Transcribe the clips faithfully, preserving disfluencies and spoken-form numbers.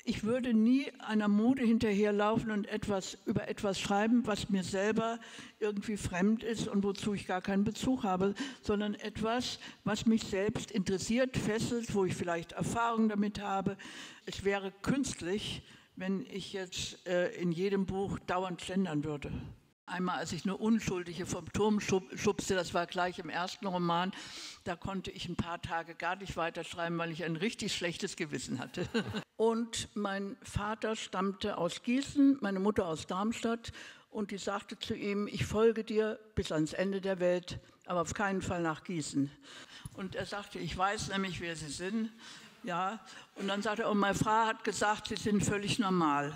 ich würde nie einer Mode hinterherlaufen und etwas, über etwas schreiben, was mir selber irgendwie fremd ist und wozu ich gar keinen Bezug habe, sondern etwas, was mich selbst interessiert, fesselt, wo ich vielleicht Erfahrung damit habe. Es wäre künstlich, wenn ich jetzt äh, in jedem Buch dauernd gendern würde. Einmal, als ich eine Unschuldige vom Turm schubste, das war gleich im ersten Roman, da konnte ich ein paar Tage gar nicht weiterschreiben, weil ich ein richtig schlechtes Gewissen hatte. Und mein Vater stammte aus Gießen, meine Mutter aus Darmstadt, und die sagte zu ihm, ich folge dir bis ans Ende der Welt, aber auf keinen Fall nach Gießen. Und er sagte, ich weiß nämlich, wer Sie sind. Ja. Und dann sagte er, und meine Frau hat gesagt, Sie sind völlig normal.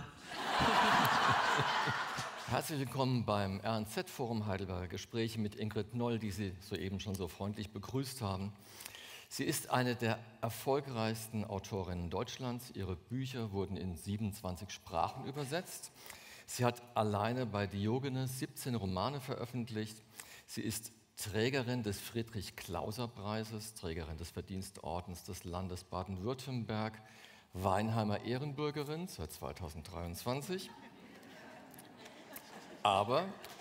Herzlich willkommen beim R N Z-Forum Heidelberger Gespräche mit Ingrid Noll, die Sie soeben schon so freundlich begrüßt haben. Sie ist eine der erfolgreichsten Autorinnen Deutschlands. Ihre Bücher wurden in siebenundzwanzig Sprachen übersetzt. Sie hat alleine bei Diogenes siebzehn Romane veröffentlicht. Sie ist Trägerin des Friedrich-Klauser-Preises, Trägerin des Verdienstordens des Landes Baden-Württemberg, Weinheimer Ehrenbürgerin seit zweitausenddreiundzwanzig. Aber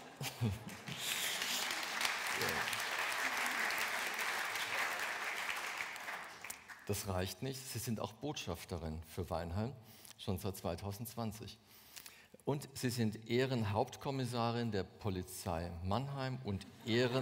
das reicht nicht. Sie sind auch Botschafterin für Weinheim, schon seit zweitausendzwanzig. Und Sie sind Ehrenhauptkommissarin der Polizei Mannheim und Ehren...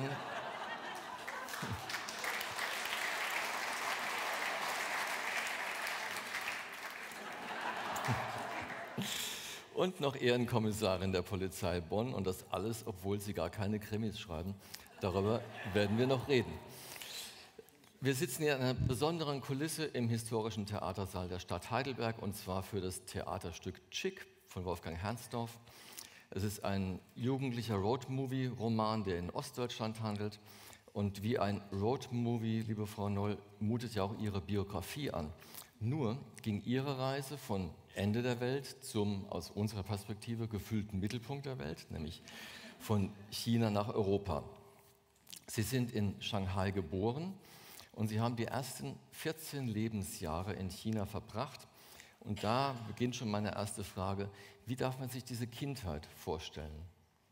und noch Ehrenkommissarin der Polizei Bonn, und das alles, obwohl Sie gar keine Krimis schreiben. Darüber werden wir noch reden. Wir sitzen hier in einer besonderen Kulisse im historischen Theatersaal der Stadt Heidelberg, und zwar für das Theaterstück Chick von Wolfgang Hernsdorf. Es ist ein jugendlicher Roadmovie-Roman, der in Ostdeutschland handelt. Und wie ein Roadmovie, liebe Frau Noll, mutet ja auch Ihre Biografie an. Nur ging Ihre Reise von Ende der Welt zum, aus unserer Perspektive, gefüllten Mittelpunkt der Welt, nämlich von China nach Europa. Sie sind in Shanghai geboren und Sie haben die ersten vierzehn Lebensjahre in China verbracht. Und da beginnt schon meine erste Frage: Wie darf man sich diese Kindheit vorstellen?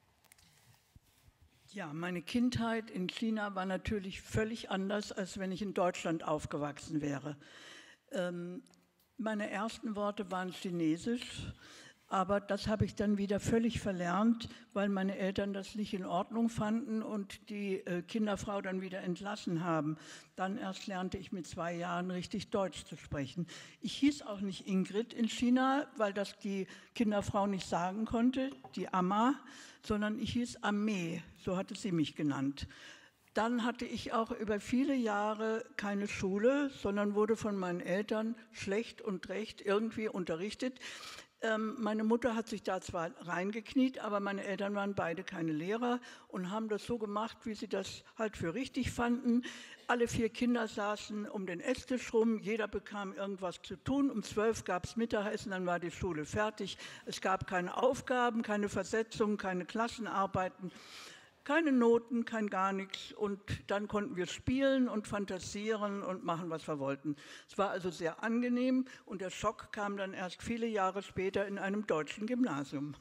Ja, meine Kindheit in China war natürlich völlig anders, als wenn ich in Deutschland aufgewachsen wäre. Ähm, meine ersten Worte waren Chinesisch, aber das habe ich dann wieder völlig verlernt, weil meine Eltern das nicht in Ordnung fanden und die äh, Kinderfrau dann wieder entlassen haben. Dann erst lernte ich mit zwei Jahren richtig Deutsch zu sprechen. Ich hieß auch nicht Ingrid in China, weil das die Kinderfrau nicht sagen konnte, die Amma, sondern ich hieß Ame, so hatte sie mich genannt. Dann hatte ich auch über viele Jahre keine Schule, sondern wurde von meinen Eltern schlecht und recht irgendwie unterrichtet. Ähm, meine Mutter hat sich da zwar reingekniet, aber meine Eltern waren beide keine Lehrer und haben das so gemacht, wie sie das halt für richtig fanden. Alle vier Kinder saßen um den Esstisch rum, jeder bekam irgendwas zu tun. Um zwölf gab es Mittagessen, dann war die Schule fertig. Es gab keine Aufgaben, keine Versetzungen, keine Klassenarbeiten. Keine Noten, kein gar nichts, und dann konnten wir spielen und fantasieren und machen, was wir wollten. Es war also sehr angenehm, und der Schock kam dann erst viele Jahre später in einem deutschen Gymnasium.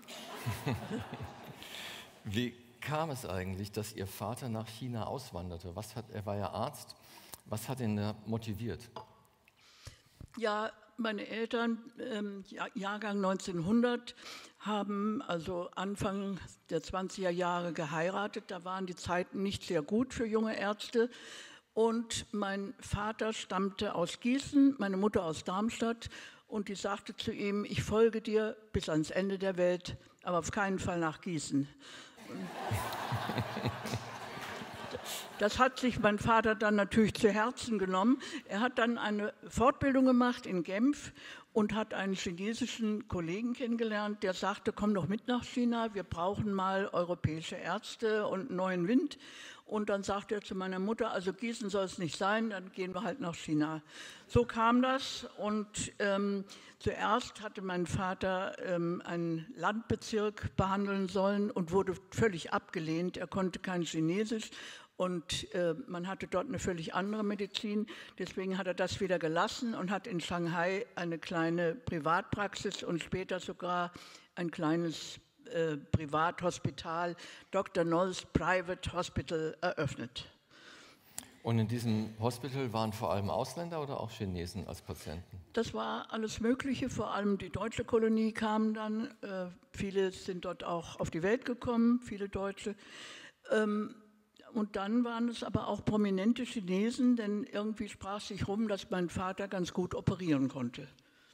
Wie kam es eigentlich, dass Ihr Vater nach China auswanderte? Was hat, er war ja Arzt. Was hat ihn da motiviert? Ja, meine Eltern, ähm, Jahrgang neunzehnhundert, haben also Anfang der zwanziger Jahre geheiratet. Da waren die Zeiten nicht sehr gut für junge Ärzte. Und mein Vater stammte aus Gießen, meine Mutter aus Darmstadt. Und die sagte zu ihm, ich folge dir bis ans Ende der Welt, aber auf keinen Fall nach Gießen. Das hat sich mein Vater dann natürlich zu Herzen genommen. Er hat dann eine Fortbildung gemacht in Genf und hat einen chinesischen Kollegen kennengelernt, der sagte, komm doch mit nach China, wir brauchen mal europäische Ärzte und neuen Wind. Und dann sagte er zu meiner Mutter, also Gießen soll es nicht sein, dann gehen wir halt nach China. So kam das, und ähm, zuerst hatte mein Vater ähm, einen Landbezirk behandeln sollen und wurde völlig abgelehnt. Er konnte kein Chinesisch. Und äh, man hatte dort eine völlig andere Medizin. Deswegen hat er das wieder gelassen und hat in Shanghai eine kleine Privatpraxis und später sogar ein kleines äh, Privathospital, Doktor Nolls Private Hospital, eröffnet. Und in diesem Hospital waren vor allem Ausländer oder auch Chinesen als Patienten? Das war alles Mögliche, vor allem die deutsche Kolonie kam dann. Äh, viele sind dort auch auf die Welt gekommen, viele Deutsche. Ähm, Und dann waren es aber auch prominente Chinesen, denn irgendwie sprach sich rum, dass mein Vater ganz gut operieren konnte.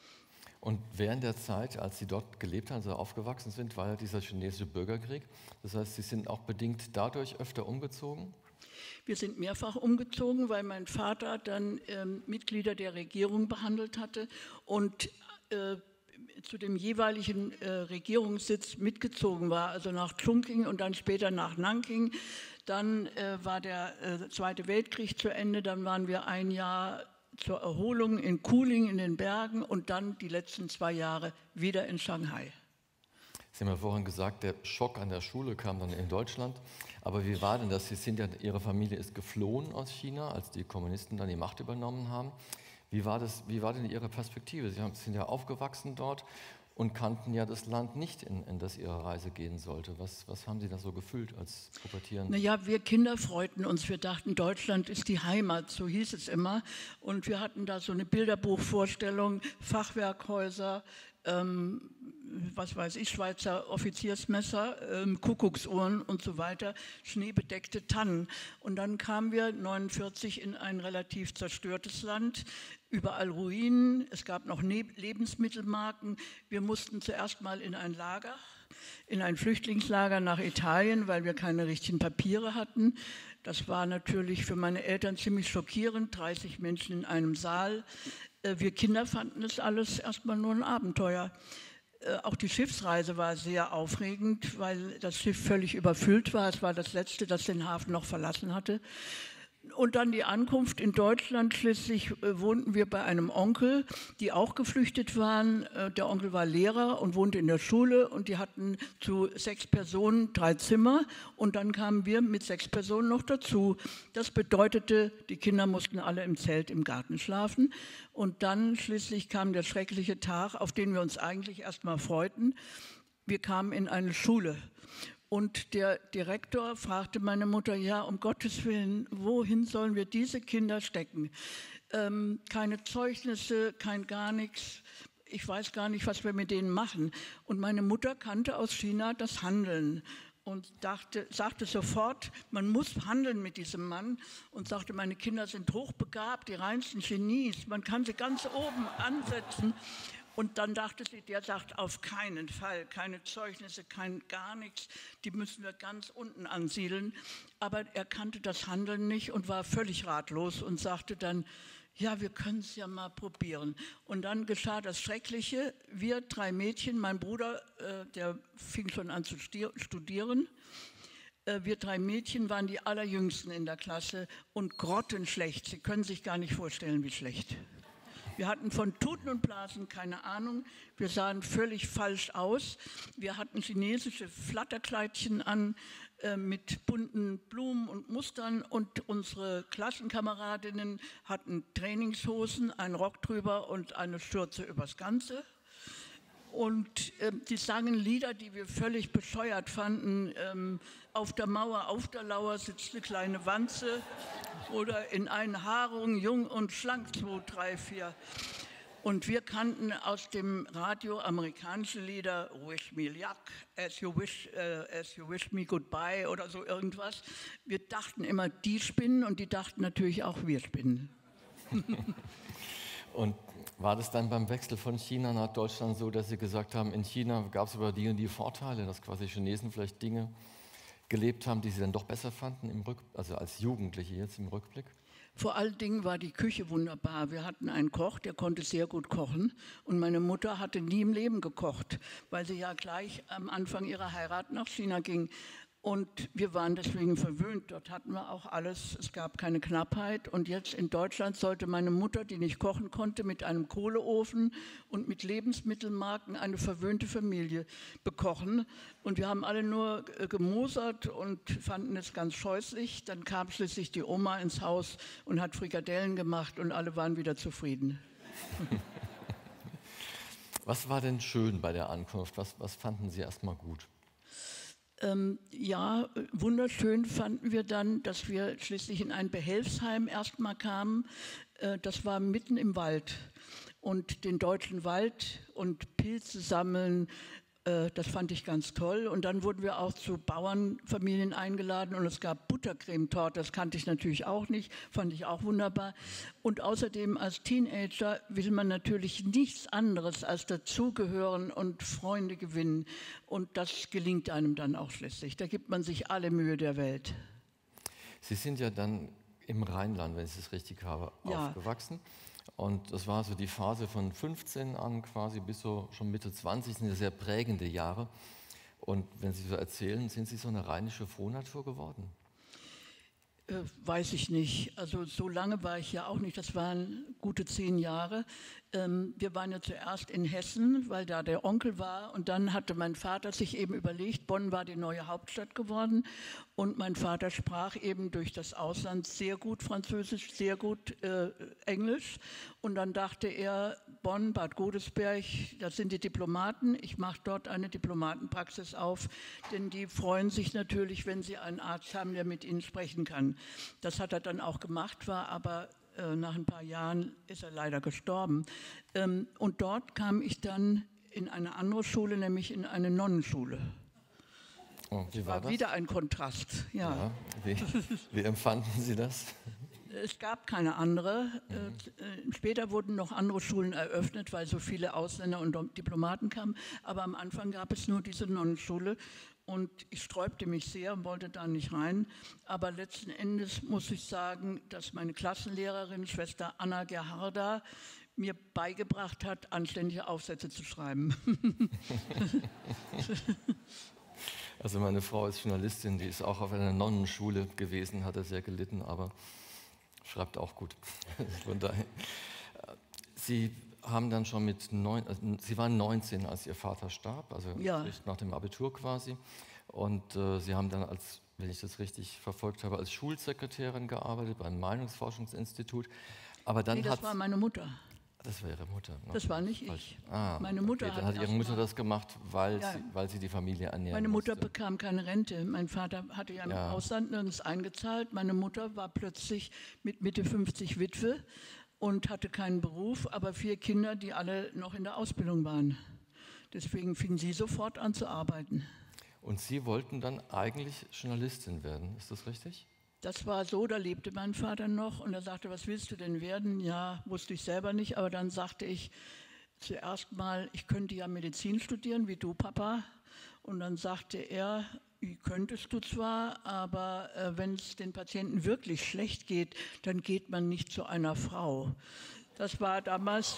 Und während der Zeit, als Sie dort gelebt haben, also aufgewachsen sind, war ja dieser chinesische Bürgerkrieg. Das heißt, Sie sind auch bedingt dadurch öfter umgezogen? Wir sind mehrfach umgezogen, weil mein Vater dann ähm, Mitglieder der Regierung behandelt hatte und äh, zu dem jeweiligen äh, Regierungssitz mitgezogen war, also nach Chongqing und dann später nach Nanking. Dann äh, war der äh, Zweite Weltkrieg zu Ende, dann waren wir ein Jahr zur Erholung in Kuling in den Bergen und dann die letzten zwei Jahre wieder in Shanghai. Sie haben ja vorhin gesagt, der Schock an der Schule kam dann in Deutschland. Aber wie war denn das? Sie sind ja, Ihre Familie ist geflohen aus China, als die Kommunisten dann die Macht übernommen haben. Wie war das, wie war denn Ihre Perspektive? Sie haben, sind ja aufgewachsen dort und kannten ja das Land nicht, in, in das Ihre Reise gehen sollte. Was, was haben Sie da so gefühlt als Pubertierende? Naja, wir Kinder freuten uns. Wir dachten, Deutschland ist die Heimat, so hieß es immer. Und wir hatten da so eine Bilderbuchvorstellung, Fachwerkhäuser, ähm, was weiß ich, Schweizer Offiziersmesser, ähm, Kuckucksuhren und so weiter, schneebedeckte Tannen. Und dann kamen wir neunundvierzig in ein relativ zerstörtes Land, überall Ruinen, es gab noch ne- Lebensmittelmarken. Wir mussten zuerst mal in ein Lager, in ein Flüchtlingslager nach Italien, weil wir keine richtigen Papiere hatten. Das war natürlich für meine Eltern ziemlich schockierend, dreißig Menschen in einem Saal. Äh, wir Kinder fanden das alles erstmal nur ein Abenteuer. Auch die Schiffsreise war sehr aufregend, weil das Schiff völlig überfüllt war. Es war das letzte, das den Hafen noch verlassen hatte. Und dann die Ankunft in Deutschland. Schließlich äh, wohnten wir bei einem Onkel, die auch geflüchtet waren. Äh, der Onkel war Lehrer und wohnte in der Schule und die hatten zu sechs Personen drei Zimmer und dann kamen wir mit sechs Personen noch dazu. Das bedeutete, die Kinder mussten alle im Zelt im Garten schlafen und dann schließlich kam der schreckliche Tag, auf den wir uns eigentlich erst mal freuten. Wir kamen in eine Schule. Und der Direktor fragte meine Mutter, ja, um Gottes Willen, wohin sollen wir diese Kinder stecken? Ähm, keine Zeugnisse, kein gar nichts. Ich weiß gar nicht, was wir mit denen machen. Und meine Mutter kannte aus China das Handeln und dachte, sagte sofort, man muss handeln mit diesem Mann und sagte, meine Kinder sind hochbegabt, die reinsten Genies, man kann sie ganz oben ansetzen. Und dann dachte sie, der sagt auf keinen Fall, keine Zeugnisse, kein gar nichts, die müssen wir ganz unten ansiedeln. Aber er kannte das Handeln nicht und war völlig ratlos und sagte dann, ja, wir können es ja mal probieren. Und dann geschah das Schreckliche, wir drei Mädchen, mein Bruder, äh, der fing schon an zu studieren, äh, wir drei Mädchen waren die allerjüngsten in der Klasse und grottenschlecht. Sie können sich gar nicht vorstellen, wie schlecht. Wir hatten von Tuten und Blasen keine Ahnung. Wir sahen völlig falsch aus. Wir hatten chinesische Flatterkleidchen an äh, mit bunten Blumen und Mustern und unsere Klassenkameradinnen hatten Trainingshosen, einen Rock drüber und eine Schürze übers Ganze. Und äh, die sangen Lieder, die wir völlig bescheuert fanden. Ähm, auf der Mauer, auf der Lauer sitzt eine kleine Wanze oder in einen Haarung, jung und schlank, zwei, drei, vier. Und wir kannten aus dem Radio amerikanische Lieder, Wish Me Luck, as you wish, uh, as you wish me goodbye oder so irgendwas. Wir dachten immer, die spinnen und die dachten natürlich auch, wir spinnen. Und war das dann beim Wechsel von China nach Deutschland so, dass Sie gesagt haben, in China gab es aber die und die Vorteile, dass quasi Chinesen vielleicht Dinge gelebt haben, die Sie dann doch besser fanden, im Rück, also als Jugendliche jetzt im Rückblick? Vor allen Dingen war die Küche wunderbar. Wir hatten einen Koch, der konnte sehr gut kochen. Und meine Mutter hatte nie im Leben gekocht, weil sie ja gleich am Anfang ihrer Heirat nach China ging. Und wir waren deswegen verwöhnt. Dort hatten wir auch alles. Es gab keine Knappheit. Und jetzt in Deutschland sollte meine Mutter, die nicht kochen konnte, mit einem Kohleofen und mit Lebensmittelmarken eine verwöhnte Familie bekochen. Und wir haben alle nur gemosert und fanden es ganz scheußlich. Dann kam schließlich die Oma ins Haus und hat Frikadellen gemacht und alle waren wieder zufrieden. Was war denn schön bei der Ankunft? Was, was fanden Sie erstmal gut? Ähm, ja, wunderschön fanden wir dann, dass wir schließlich in ein Behelfsheim erstmal kamen. Äh, das war mitten im Wald. Und den deutschen Wald und Pilze sammeln, äh, das fand ich ganz toll. Und dann wurden wir auch zu Bauernfamilien eingeladen und es gab Buttercremetorte, das kannte ich natürlich auch nicht, fand ich auch wunderbar. Und außerdem als Teenager will man natürlich nichts anderes als dazugehören und Freunde gewinnen. Und das gelingt einem dann auch schließlich. Da gibt man sich alle Mühe der Welt. Sie sind ja dann im Rheinland, wenn ich es richtig habe, ja. aufgewachsen. Und das war so die Phase von fünfzehn an quasi bis so schon Mitte zwanzig, sind ja sehr prägende Jahre. Und wenn Sie so erzählen, sind Sie so eine rheinische Frohnatur geworden? Äh, weiß ich nicht. Also so lange war ich ja auch nicht. Das waren gute zehn Jahre. Ähm, wir waren ja zuerst in Hessen, weil da der Onkel war. Und dann hatte mein Vater sich eben überlegt, Bonn war die neue Hauptstadt geworden. Und mein Vater sprach eben durch das Ausland sehr gut Französisch, sehr gut äh, Englisch. Und dann dachte er, Bonn, Bad Godesberg, das sind die Diplomaten. Ich mache dort eine Diplomatenpraxis auf, denn die freuen sich natürlich, wenn sie einen Arzt haben, der mit ihnen sprechen kann. Das hat er dann auch gemacht, war aber äh, nach ein paar Jahren ist er leider gestorben. Ähm, und dort kam ich dann in eine andere Schule, nämlich in eine Nonnenschule. Oh, wie war war das? Wieder ein Kontrast, ja. ja wie, wie empfanden Sie das? Es gab keine andere. Mhm. Später wurden noch andere Schulen eröffnet, weil so viele Ausländer und Diplomaten kamen. Aber am Anfang gab es nur diese Nonnenschule. Und ich sträubte mich sehr und wollte da nicht rein. Aber letzten Endes muss ich sagen, dass meine Klassenlehrerin, Schwester Anna Gerharda, mir beigebracht hat, anständige Aufsätze zu schreiben. Also meine Frau ist Journalistin, die ist auch auf einer Nonnenschule gewesen, hat sehr gelitten, aber schreibt auch gut. Von daher. Sie haben dann schon mit neun, also Sie waren neunzehn, als Ihr Vater starb, also ja. nach dem Abitur quasi. Und äh, Sie haben dann, als, wenn ich das richtig verfolgt habe, als Schulsekretärin gearbeitet beim Meinungsforschungsinstitut. Aber dann nee, das hat, war meine Mutter. Das war Ihre Mutter? Ne? Das war nicht ich. Ah, meine Mutter okay. Dann hat, hat Ihre Mutter das gemacht, weil, ja. sie, weil sie die Familie ernähren Meine Mutter musste. bekam keine Rente. Mein Vater hatte ja im ja. Ausland nirgends eingezahlt. Meine Mutter war plötzlich mit Mitte fünfzig Witwe und hatte keinen Beruf, aber vier Kinder, die alle noch in der Ausbildung waren. Deswegen fing sie sofort an zu arbeiten. Und Sie wollten dann eigentlich Journalistin werden, ist das richtig? Das war so, da lebte mein Vater noch und er sagte, was willst du denn werden? Ja, wusste ich selber nicht, aber dann sagte ich zuerst mal, ich könnte ja Medizin studieren, wie du, Papa. Und dann sagte er, könntest du zwar, aber äh, wenn es den Patienten wirklich schlecht geht, dann geht man nicht zu einer Frau. Das war damals,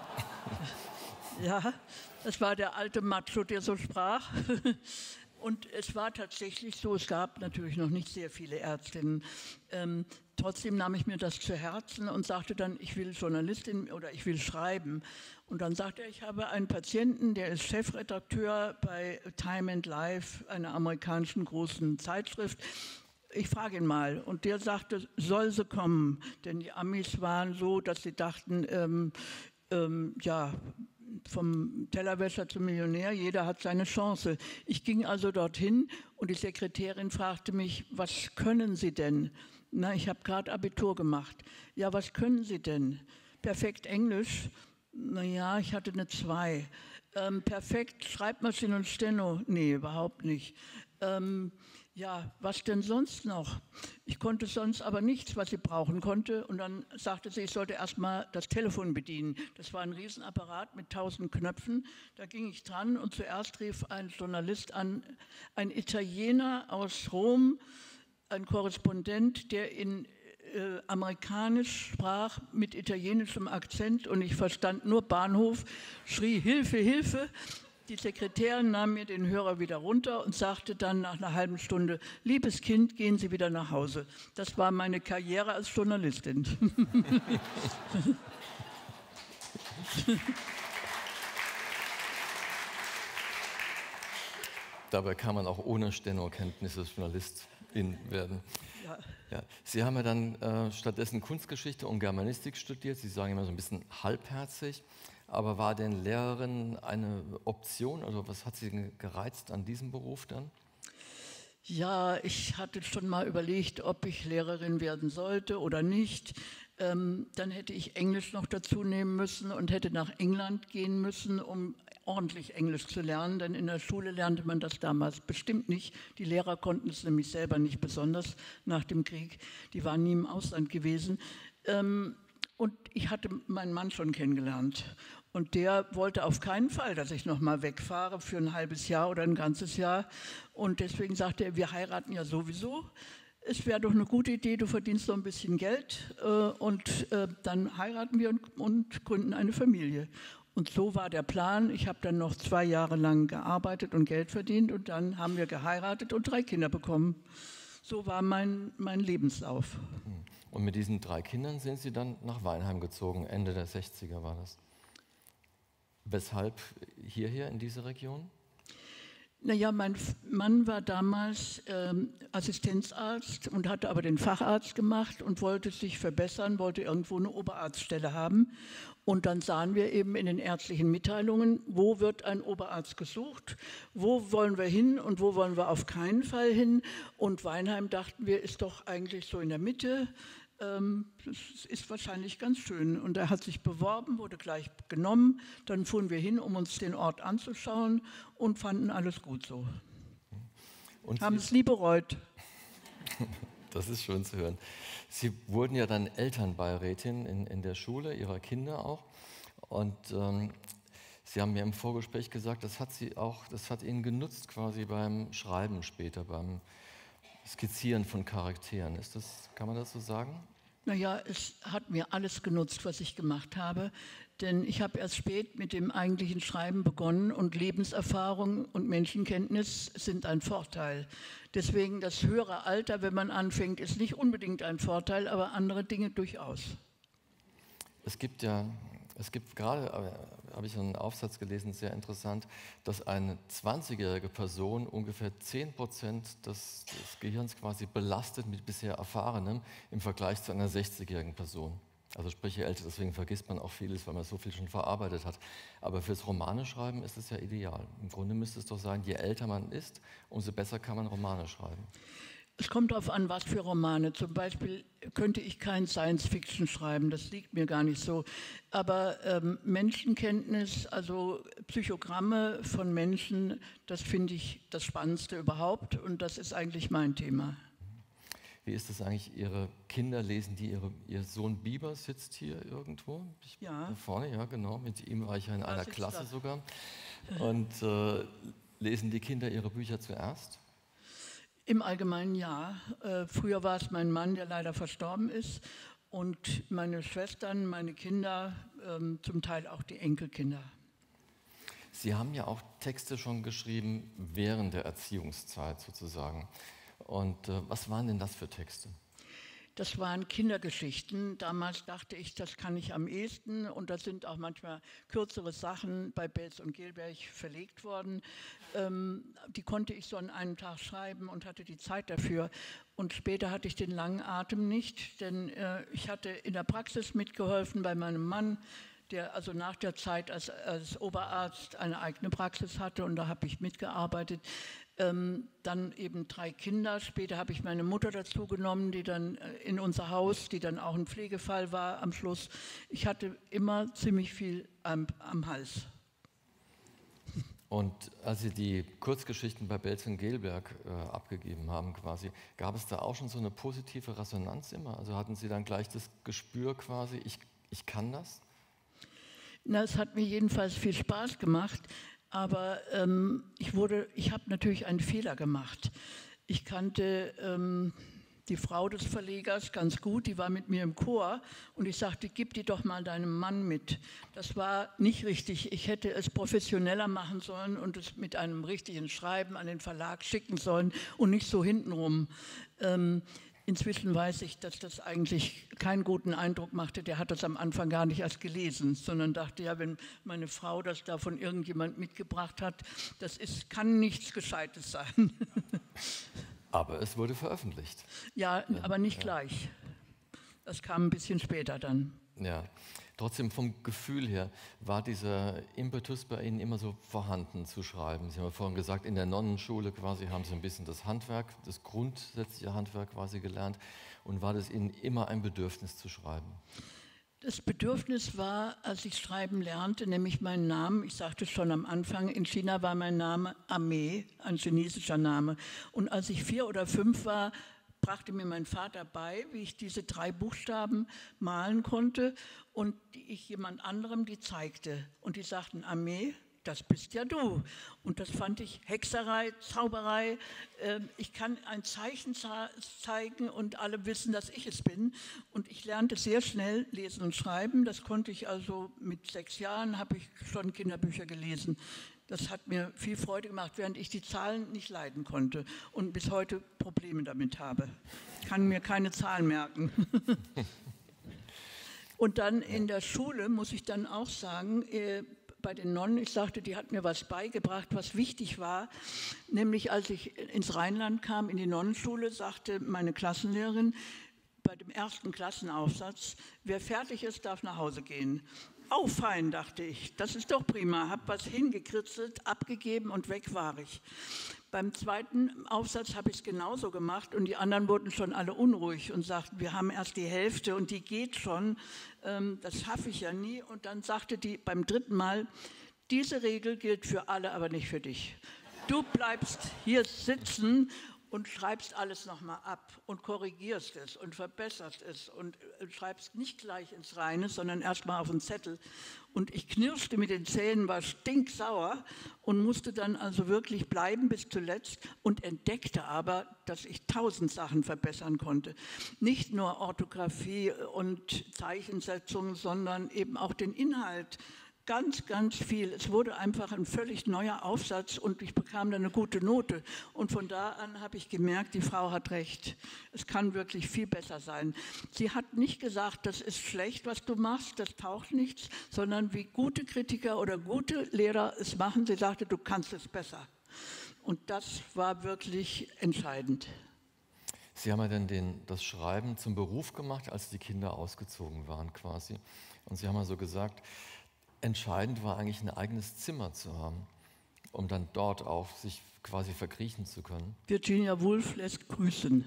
ja, das war der alte Macho, der so sprach. Und es war tatsächlich so, es gab natürlich noch nicht sehr viele Ärztinnen. Ähm, trotzdem nahm ich mir das zu Herzen und sagte dann, ich will Journalistin oder ich will schreiben. Und dann sagte er, ich habe einen Patienten, der ist Chefredakteur bei Time and Life, einer amerikanischen großen Zeitschrift. Ich frage ihn mal. Und der sagte, soll sie kommen? Denn die Amis waren so, dass sie dachten, ähm, ähm, ja, vom Tellerwäscher zum Millionär, jeder hat seine Chance. Ich ging also dorthin und die Sekretärin fragte mich, was können Sie denn? Na, ich habe gerade Abitur gemacht. Ja, was können Sie denn? Perfekt Englisch? Na ja, ich hatte eine zwei. Ähm, perfekt Schreibmaschine und Steno? Nee, überhaupt nicht. Ähm, ja, was denn sonst noch? Ich konnte sonst aber nichts, was sie brauchen konnte. Und dann sagte sie, ich sollte erst mal das Telefon bedienen. Das war ein Riesenapparat mit tausend Knöpfen. Da ging ich dran und zuerst rief ein Journalist an, ein Italiener aus Rom, ein Korrespondent, der in äh, amerikanisch sprach mit italienischem Akzent und ich verstand nur Bahnhof, schrie Hilfe, Hilfe. Die Sekretärin nahm mir den Hörer wieder runter und sagte dann nach einer halben Stunde, liebes Kind, gehen Sie wieder nach Hause. Das war meine Karriere als Journalistin. Dabei kann man auch ohne Stenokenntnisse Journalistin werden. Ja. Ja. Sie haben ja dann äh, stattdessen Kunstgeschichte und Germanistik studiert. Sie sagen immer so ein bisschen halbherzig. Aber war denn Lehrerin eine Option? Also was hat Sie gereizt an diesem Beruf dann? Ja, ich hatte schon mal überlegt, ob ich Lehrerin werden sollte oder nicht. Ähm, dann hätte ich Englisch noch dazu nehmen müssen und hätte nach England gehen müssen, um ordentlich Englisch zu lernen, denn in der Schule lernte man das damals bestimmt nicht. Die Lehrer konnten es nämlich selber nicht besonders nach dem Krieg. Die waren nie im Ausland gewesen. Ähm, und ich hatte meinen Mann schon kennengelernt. Und der wollte auf keinen Fall, dass ich noch mal wegfahre für ein halbes Jahr oder ein ganzes Jahr. Und deswegen sagte er, wir heiraten ja sowieso. Es wäre doch eine gute Idee, du verdienst noch ein bisschen Geld äh, und äh, dann heiraten wir und, und gründen eine Familie. Und so war der Plan. Ich habe dann noch zwei Jahre lang gearbeitet und Geld verdient und dann haben wir geheiratet und drei Kinder bekommen. So war mein, mein Lebenslauf. Und mit diesen drei Kindern sind Sie dann nach Weinheim gezogen, Ende der sechziger war das. Weshalb hierher in diese Region? Naja, mein Mann war damals ähm, Assistenzarzt und hatte aber den Facharzt gemacht und wollte sich verbessern, wollte irgendwo eine Oberarztstelle haben. Und dann sahen wir eben in den ärztlichen Mitteilungen, wo wird ein Oberarzt gesucht, wo wollen wir hin und wo wollen wir auf keinen Fall hin. Und Weinheim, dachten wir, ist doch eigentlich so in der Mitte. Ähm, das ist wahrscheinlich ganz schön. Und er hat sich beworben, wurde gleich genommen. Dann fuhren wir hin, um uns den Ort anzuschauen und fanden alles gut so. Und haben es nie bereut. Das ist schön zu hören. Sie wurden ja dann Elternbeirätin in, in der Schule Ihrer Kinder auch. Und ähm, Sie haben mir im Vorgespräch gesagt, das hat Sie auch, das hat Ihnen genutzt quasi beim Schreiben später, beim Skizzieren von Charakteren. Ist das, kann man das so sagen? Naja, es hat mir alles genutzt, was ich gemacht habe. Denn ich habe erst spät mit dem eigentlichen Schreiben begonnen und Lebenserfahrung und Menschenkenntnis sind ein Vorteil. Deswegen das höhere Alter, wenn man anfängt, ist nicht unbedingt ein Vorteil, aber andere Dinge durchaus. Es gibt ja, es gibt gerade, habe ich einen Aufsatz gelesen, sehr interessant, dass eine zwanzigjährige Person ungefähr zehn Prozent des, des Gehirns quasi belastet mit bisher Erfahrenem im Vergleich zu einer sechzigjährigen Person. Also sprich, je älter, deswegen vergisst man auch vieles, weil man so viel schon verarbeitet hat. Aber fürs Romane schreiben ist es ja ideal. Im Grunde müsste es doch sein, je älter man ist, umso besser kann man Romane schreiben. Es kommt darauf an, was für Romane. Zum Beispiel könnte ich kein Science-Fiction schreiben, das liegt mir gar nicht so. Aber ähm, Menschenkenntnis, also Psychogramme von Menschen, das finde ich das Spannendste überhaupt und das ist eigentlich mein Thema. Wie ist das eigentlich? Ihre Kinder lesen die, ihre, Ihr Sohn Bieber sitzt hier irgendwo? Ich, ja. Da vorne, ja genau, mit ihm war ich ja in einer Klasse sogar. Und äh, lesen die Kinder ihre Bücher zuerst? Im Allgemeinen ja. Äh, früher war es mein Mann, der leider verstorben ist. Und meine Schwestern, meine Kinder, ähm, zum Teil auch die Enkelkinder. Sie haben ja auch Texte schon geschrieben während der Erziehungszeit sozusagen. Und äh, was waren denn das für Texte? Das waren Kindergeschichten. Damals dachte ich, das kann ich am ehesten. Und da sind auch manchmal kürzere Sachen bei Belz und Gelberg verlegt worden. Ähm, die konnte ich so an einem Tag schreiben und hatte die Zeit dafür. Und später hatte ich den langen Atem nicht, denn äh, ich hatte in der Praxis mitgeholfen bei meinem Mann, der also nach der Zeit als, als Oberarzt eine eigene Praxis hatte. Und da habe ich mitgearbeitet. Ähm, dann eben drei Kinder. Später habe ich meine Mutter dazu genommen, die dann äh, in unser Haus, die dann auch ein Pflegefall war am Schluss. Ich hatte immer ziemlich viel am, am Hals. Und als Sie die Kurzgeschichten bei Belz und Gelberg äh, abgegeben haben quasi, gab es da auch schon so eine positive Resonanz immer? Also hatten Sie dann gleich das Gespür quasi, ich, ich kann das? Na, es hat mir jedenfalls viel Spaß gemacht. Aber ähm, ich, wurde, ich habe natürlich einen Fehler gemacht. Ich kannte ähm, die Frau des Verlegers ganz gut, die war mit mir im Chor und ich sagte, gib die doch mal deinem Mann mit. Das war nicht richtig. Ich hätte es professioneller machen sollen und es mit einem richtigen Schreiben an den Verlag schicken sollen und nicht so hintenrum. Ähm, inzwischen weiß ich, dass das eigentlich keinen guten Eindruck machte. Der hat das am Anfang gar nicht erst gelesen, sondern dachte, ja, wenn meine Frau das da von irgendjemand mitgebracht hat, das ist, kann nichts Gescheites sein. Aber es wurde veröffentlicht. Ja, ja, aber nicht ja. gleich. Das kam ein bisschen später dann. Ja, trotzdem vom Gefühl her war dieser Impetus bei Ihnen immer so vorhanden zu schreiben. Sie haben ja vorhin gesagt, in der Nonnenschule quasi haben Sie ein bisschen das Handwerk, das grundsätzliche Handwerk quasi gelernt. Und war das Ihnen immer ein Bedürfnis zu schreiben? Das Bedürfnis war, als ich schreiben lernte, nämlich meinen Namen, ich sagte es schon am Anfang, in China war mein Name Ame, ein chinesischer Name. Und als ich vier oder fünf war, brachte mir mein Vater bei, wie ich diese drei Buchstaben malen konnte und ich jemand anderem die zeigte. Und die sagten, Ame, das bist ja du. Und das fand ich Hexerei, Zauberei. Ich kann ein Zeichen zeigen und alle wissen, dass ich es bin. Und ich lernte sehr schnell lesen und schreiben. Das konnte ich also mit sechs Jahren, habe ich schon Kinderbücher gelesen. Das hat mir viel Freude gemacht, während ich die Zahlen nicht leiden konnte und bis heute Probleme damit habe. Ich kann mir keine Zahlen merken. Und dann in der Schule muss ich dann auch sagen, bei den Nonnen, ich sagte, die hat mir was beigebracht, was wichtig war. Nämlich als ich ins Rheinland kam, in die Nonnenschule, sagte meine Klassenlehrerin bei dem ersten Klassenaufsatz, wer fertig ist, darf nach Hause gehen. Oh, fein, dachte ich, das ist doch prima, habe was hingekritzelt, abgegeben und weg war ich. Beim zweiten Aufsatz habe ich es genauso gemacht und die anderen wurden schon alle unruhig und sagten, wir haben erst die Hälfte und die geht schon, ähm, das schaffe ich ja nie. Und dann sagte die beim dritten Mal, diese Regel gilt für alle, aber nicht für dich. Du bleibst hier sitzen und schreibst alles nochmal ab und korrigierst es und verbesserst es und schreibst nicht gleich ins Reine, sondern erstmal auf einen Zettel. Und ich knirschte mit den Zähnen, war stinksauer und musste dann also wirklich bleiben bis zuletzt und entdeckte aber, dass ich tausend Sachen verbessern konnte. Nicht nur Orthographie und Zeichensetzung, sondern eben auch den Inhalt. Ganz, ganz viel. Es wurde einfach ein völlig neuer Aufsatz und ich bekam dann eine gute Note. Und von da an habe ich gemerkt, die Frau hat recht. Es kann wirklich viel besser sein. Sie hat nicht gesagt, das ist schlecht, was du machst, das taugt nichts, sondern wie gute Kritiker oder gute Lehrer es machen, sie sagte, du kannst es besser. Und das war wirklich entscheidend. Sie haben ja dann den, das Schreiben zum Beruf gemacht, als die Kinder ausgezogen waren quasi. Und Sie haben ja so gesagt, entscheidend war eigentlich ein eigenes Zimmer zu haben, um dann dort auch sich quasi verkriechen zu können. Virginia Woolf lässt grüßen.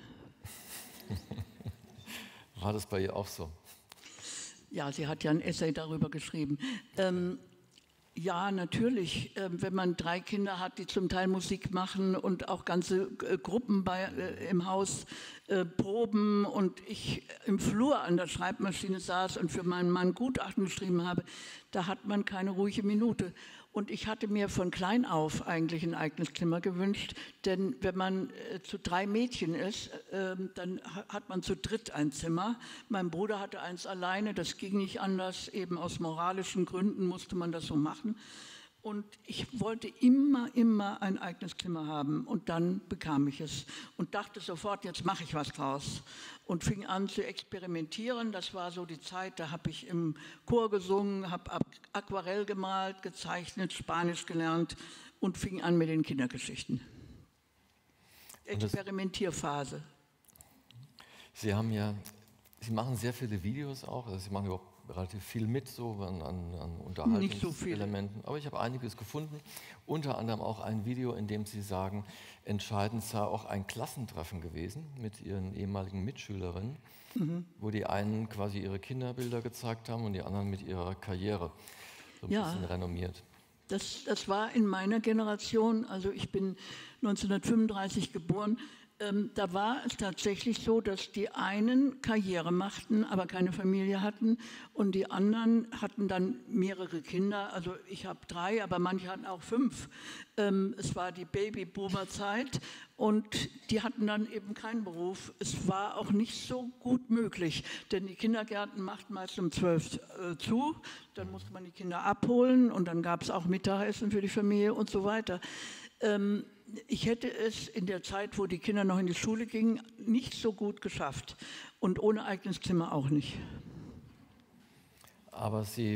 War das bei ihr auch so? Ja, sie hat ja ein Essay darüber geschrieben. Ähm, ja, natürlich, äh, wenn man drei Kinder hat, die zum Teil Musik machen und auch ganze äh, Gruppen bei, äh, im Haus äh, proben und ich im Flur an der Schreibmaschine saß und für meinen Mann Gutachten geschrieben habe, da hat man keine ruhige Minute. Und ich hatte mir von klein auf eigentlich ein eigenes Zimmer gewünscht, denn wenn man äh, zu drei Mädchen ist, äh, dann hat man zu dritt ein Zimmer. Mein Bruder hatte eins alleine, das ging nicht anders, eben aus moralischen Gründen musste man das so machen. Und ich wollte immer, immer ein eigenes Zimmer haben und dann bekam ich es und dachte sofort, jetzt mache ich was draus und fing an zu experimentieren. Das war so die Zeit, da habe ich im Chor gesungen, habe Aquarell gemalt, gezeichnet, Spanisch gelernt und fing an mit den Kindergeschichten. Experimentierphase. Sie haben ja, Sie machen sehr viele Videos auch, also Sie machen überhaupt relativ viel mit, so an, an, an Unterhaltungselementen. So aber ich habe einiges gefunden, unter anderem auch ein Video, in dem Sie sagen, entscheidend sei auch ein Klassentreffen gewesen mit Ihren ehemaligen Mitschülerinnen, mhm. wo die einen quasi ihre Kinderbilder gezeigt haben und die anderen mit ihrer Karriere so ein ja. bisschen renommiert. Das, das war in meiner Generation, also ich bin neunzehnhundertfünfunddreißig geboren, Ähm, da war es tatsächlich so, dass die einen Karriere machten, aber keine Familie hatten und die anderen hatten dann mehrere Kinder. Also ich habe drei, aber manche hatten auch fünf. Ähm, es war die Babyboomer-Zeit und die hatten dann eben keinen Beruf. Es war auch nicht so gut möglich, denn die Kindergärten machten meist um zwölf äh, zu. Dann musste man die Kinder abholen und dann gab es auch Mittagessen für die Familie und so weiter. Ähm, Ich hätte es in der Zeit, wo die Kinder noch in die Schule gingen, nicht so gut geschafft und ohne eigenes Zimmer auch nicht. Aber Sie,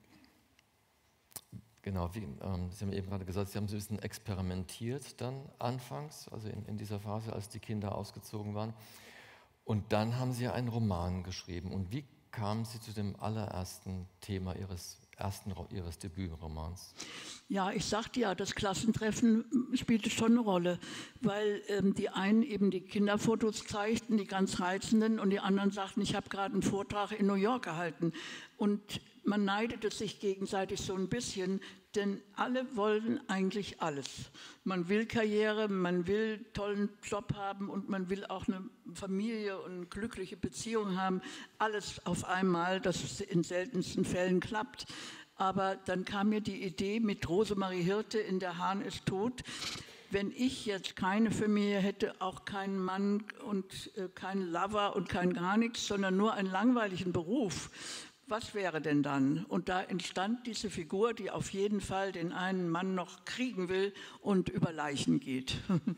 genau, wie, ähm, Sie haben eben gerade gesagt, Sie haben so ein bisschen experimentiert dann anfangs, also in, in dieser Phase, als die Kinder ausgezogen waren. Und dann haben Sie einen Roman geschrieben. Und wie kamen Sie zu dem allerersten Thema Ihres ersten Ihres Debütromans? Ja, ich sagte ja, das Klassentreffen spielte schon eine Rolle, weil ähm, die einen eben die Kinderfotos zeigten, die ganz reizenden, und die anderen sagten, ich habe gerade einen Vortrag in New York gehalten. Und man neidete sich gegenseitig so ein bisschen, denn alle wollen eigentlich alles. Man will Karriere, man will einen tollen Job haben und man will auch eine Familie und eine glückliche Beziehung haben. Alles auf einmal, das in seltensten Fällen klappt. Aber dann kam mir die Idee mit Rosemarie Hirte in Der Hahn ist tot. Wenn ich jetzt keine Familie hätte, auch keinen Mann und äh, keinen Lover und kein gar nichts, sondern nur einen langweiligen Beruf, was wäre denn dann? Und da entstand diese Figur, die auf jeden Fall den einen Mann noch kriegen will und über Leichen geht.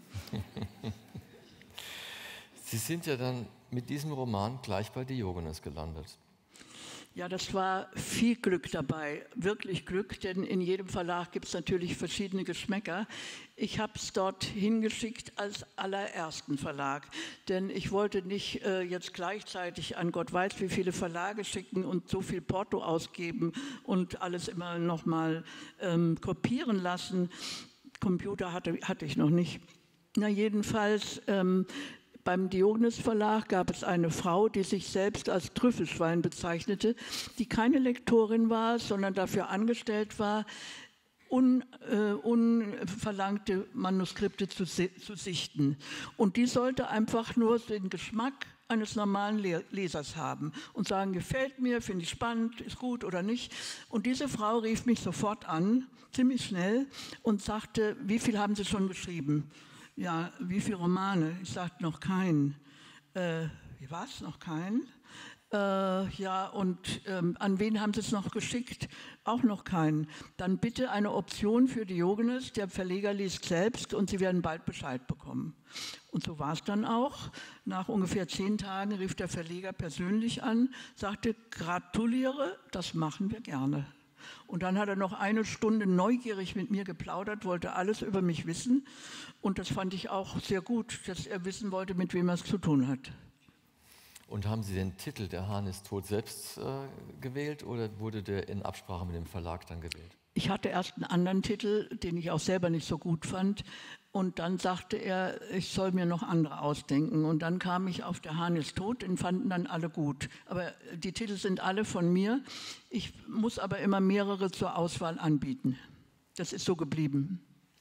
Sie sind ja dann mit diesem Roman gleich bei Diogenes gelandet. Ja, das war viel Glück dabei, wirklich Glück, denn in jedem Verlag gibt es natürlich verschiedene Geschmäcker. Ich habe es dort hingeschickt als allerersten Verlag, denn ich wollte nicht äh, jetzt gleichzeitig an Gott weiß wie viele Verlage schicken und so viel Porto ausgeben und alles immer noch mal ähm, kopieren lassen. Computer hatte, hatte ich noch nicht. Na jedenfalls... Ähm, Beim Diogenes Verlag gab es eine Frau, die sich selbst als Trüffelschwein bezeichnete, die keine Lektorin war, sondern dafür angestellt war, un, äh, unverlangte Manuskripte zu, zu sichten. Und die sollte einfach nur den Geschmack eines normalen Lesers haben und sagen, gefällt mir, finde ich spannend, ist gut oder nicht. Und diese Frau rief mich sofort an, ziemlich schnell, und sagte, wie viel haben Sie schon geschrieben? Ja, wie viele Romane? Ich sagte, noch keinen. Äh, wie war es? Noch keinen? Äh, ja, und ähm, an wen haben Sie es noch geschickt? Auch noch keinen. Dann bitte eine Option für Diogenes. Der Verleger liest selbst und Sie werden bald Bescheid bekommen. Und so war es dann auch. Nach ungefähr zehn Tagen rief der Verleger persönlich an, sagte, gratuliere, das machen wir gerne. Und dann hat er noch eine Stunde neugierig mit mir geplaudert, wollte alles über mich wissen. Und das fand ich auch sehr gut, dass er wissen wollte, mit wem er es zu tun hat. Und haben Sie den Titel Der Hahn ist tot selbst äh, gewählt oder wurde der in Absprache mit dem Verlag dann gewählt? Ich hatte erst einen anderen Titel, den ich auch selber nicht so gut fand. Und dann sagte er, ich soll mir noch andere ausdenken. Und dann kam ich auf Der Hahn ist tot, den fanden dann alle gut. Aber die Titel sind alle von mir. Ich muss aber immer mehrere zur Auswahl anbieten. Das ist so geblieben.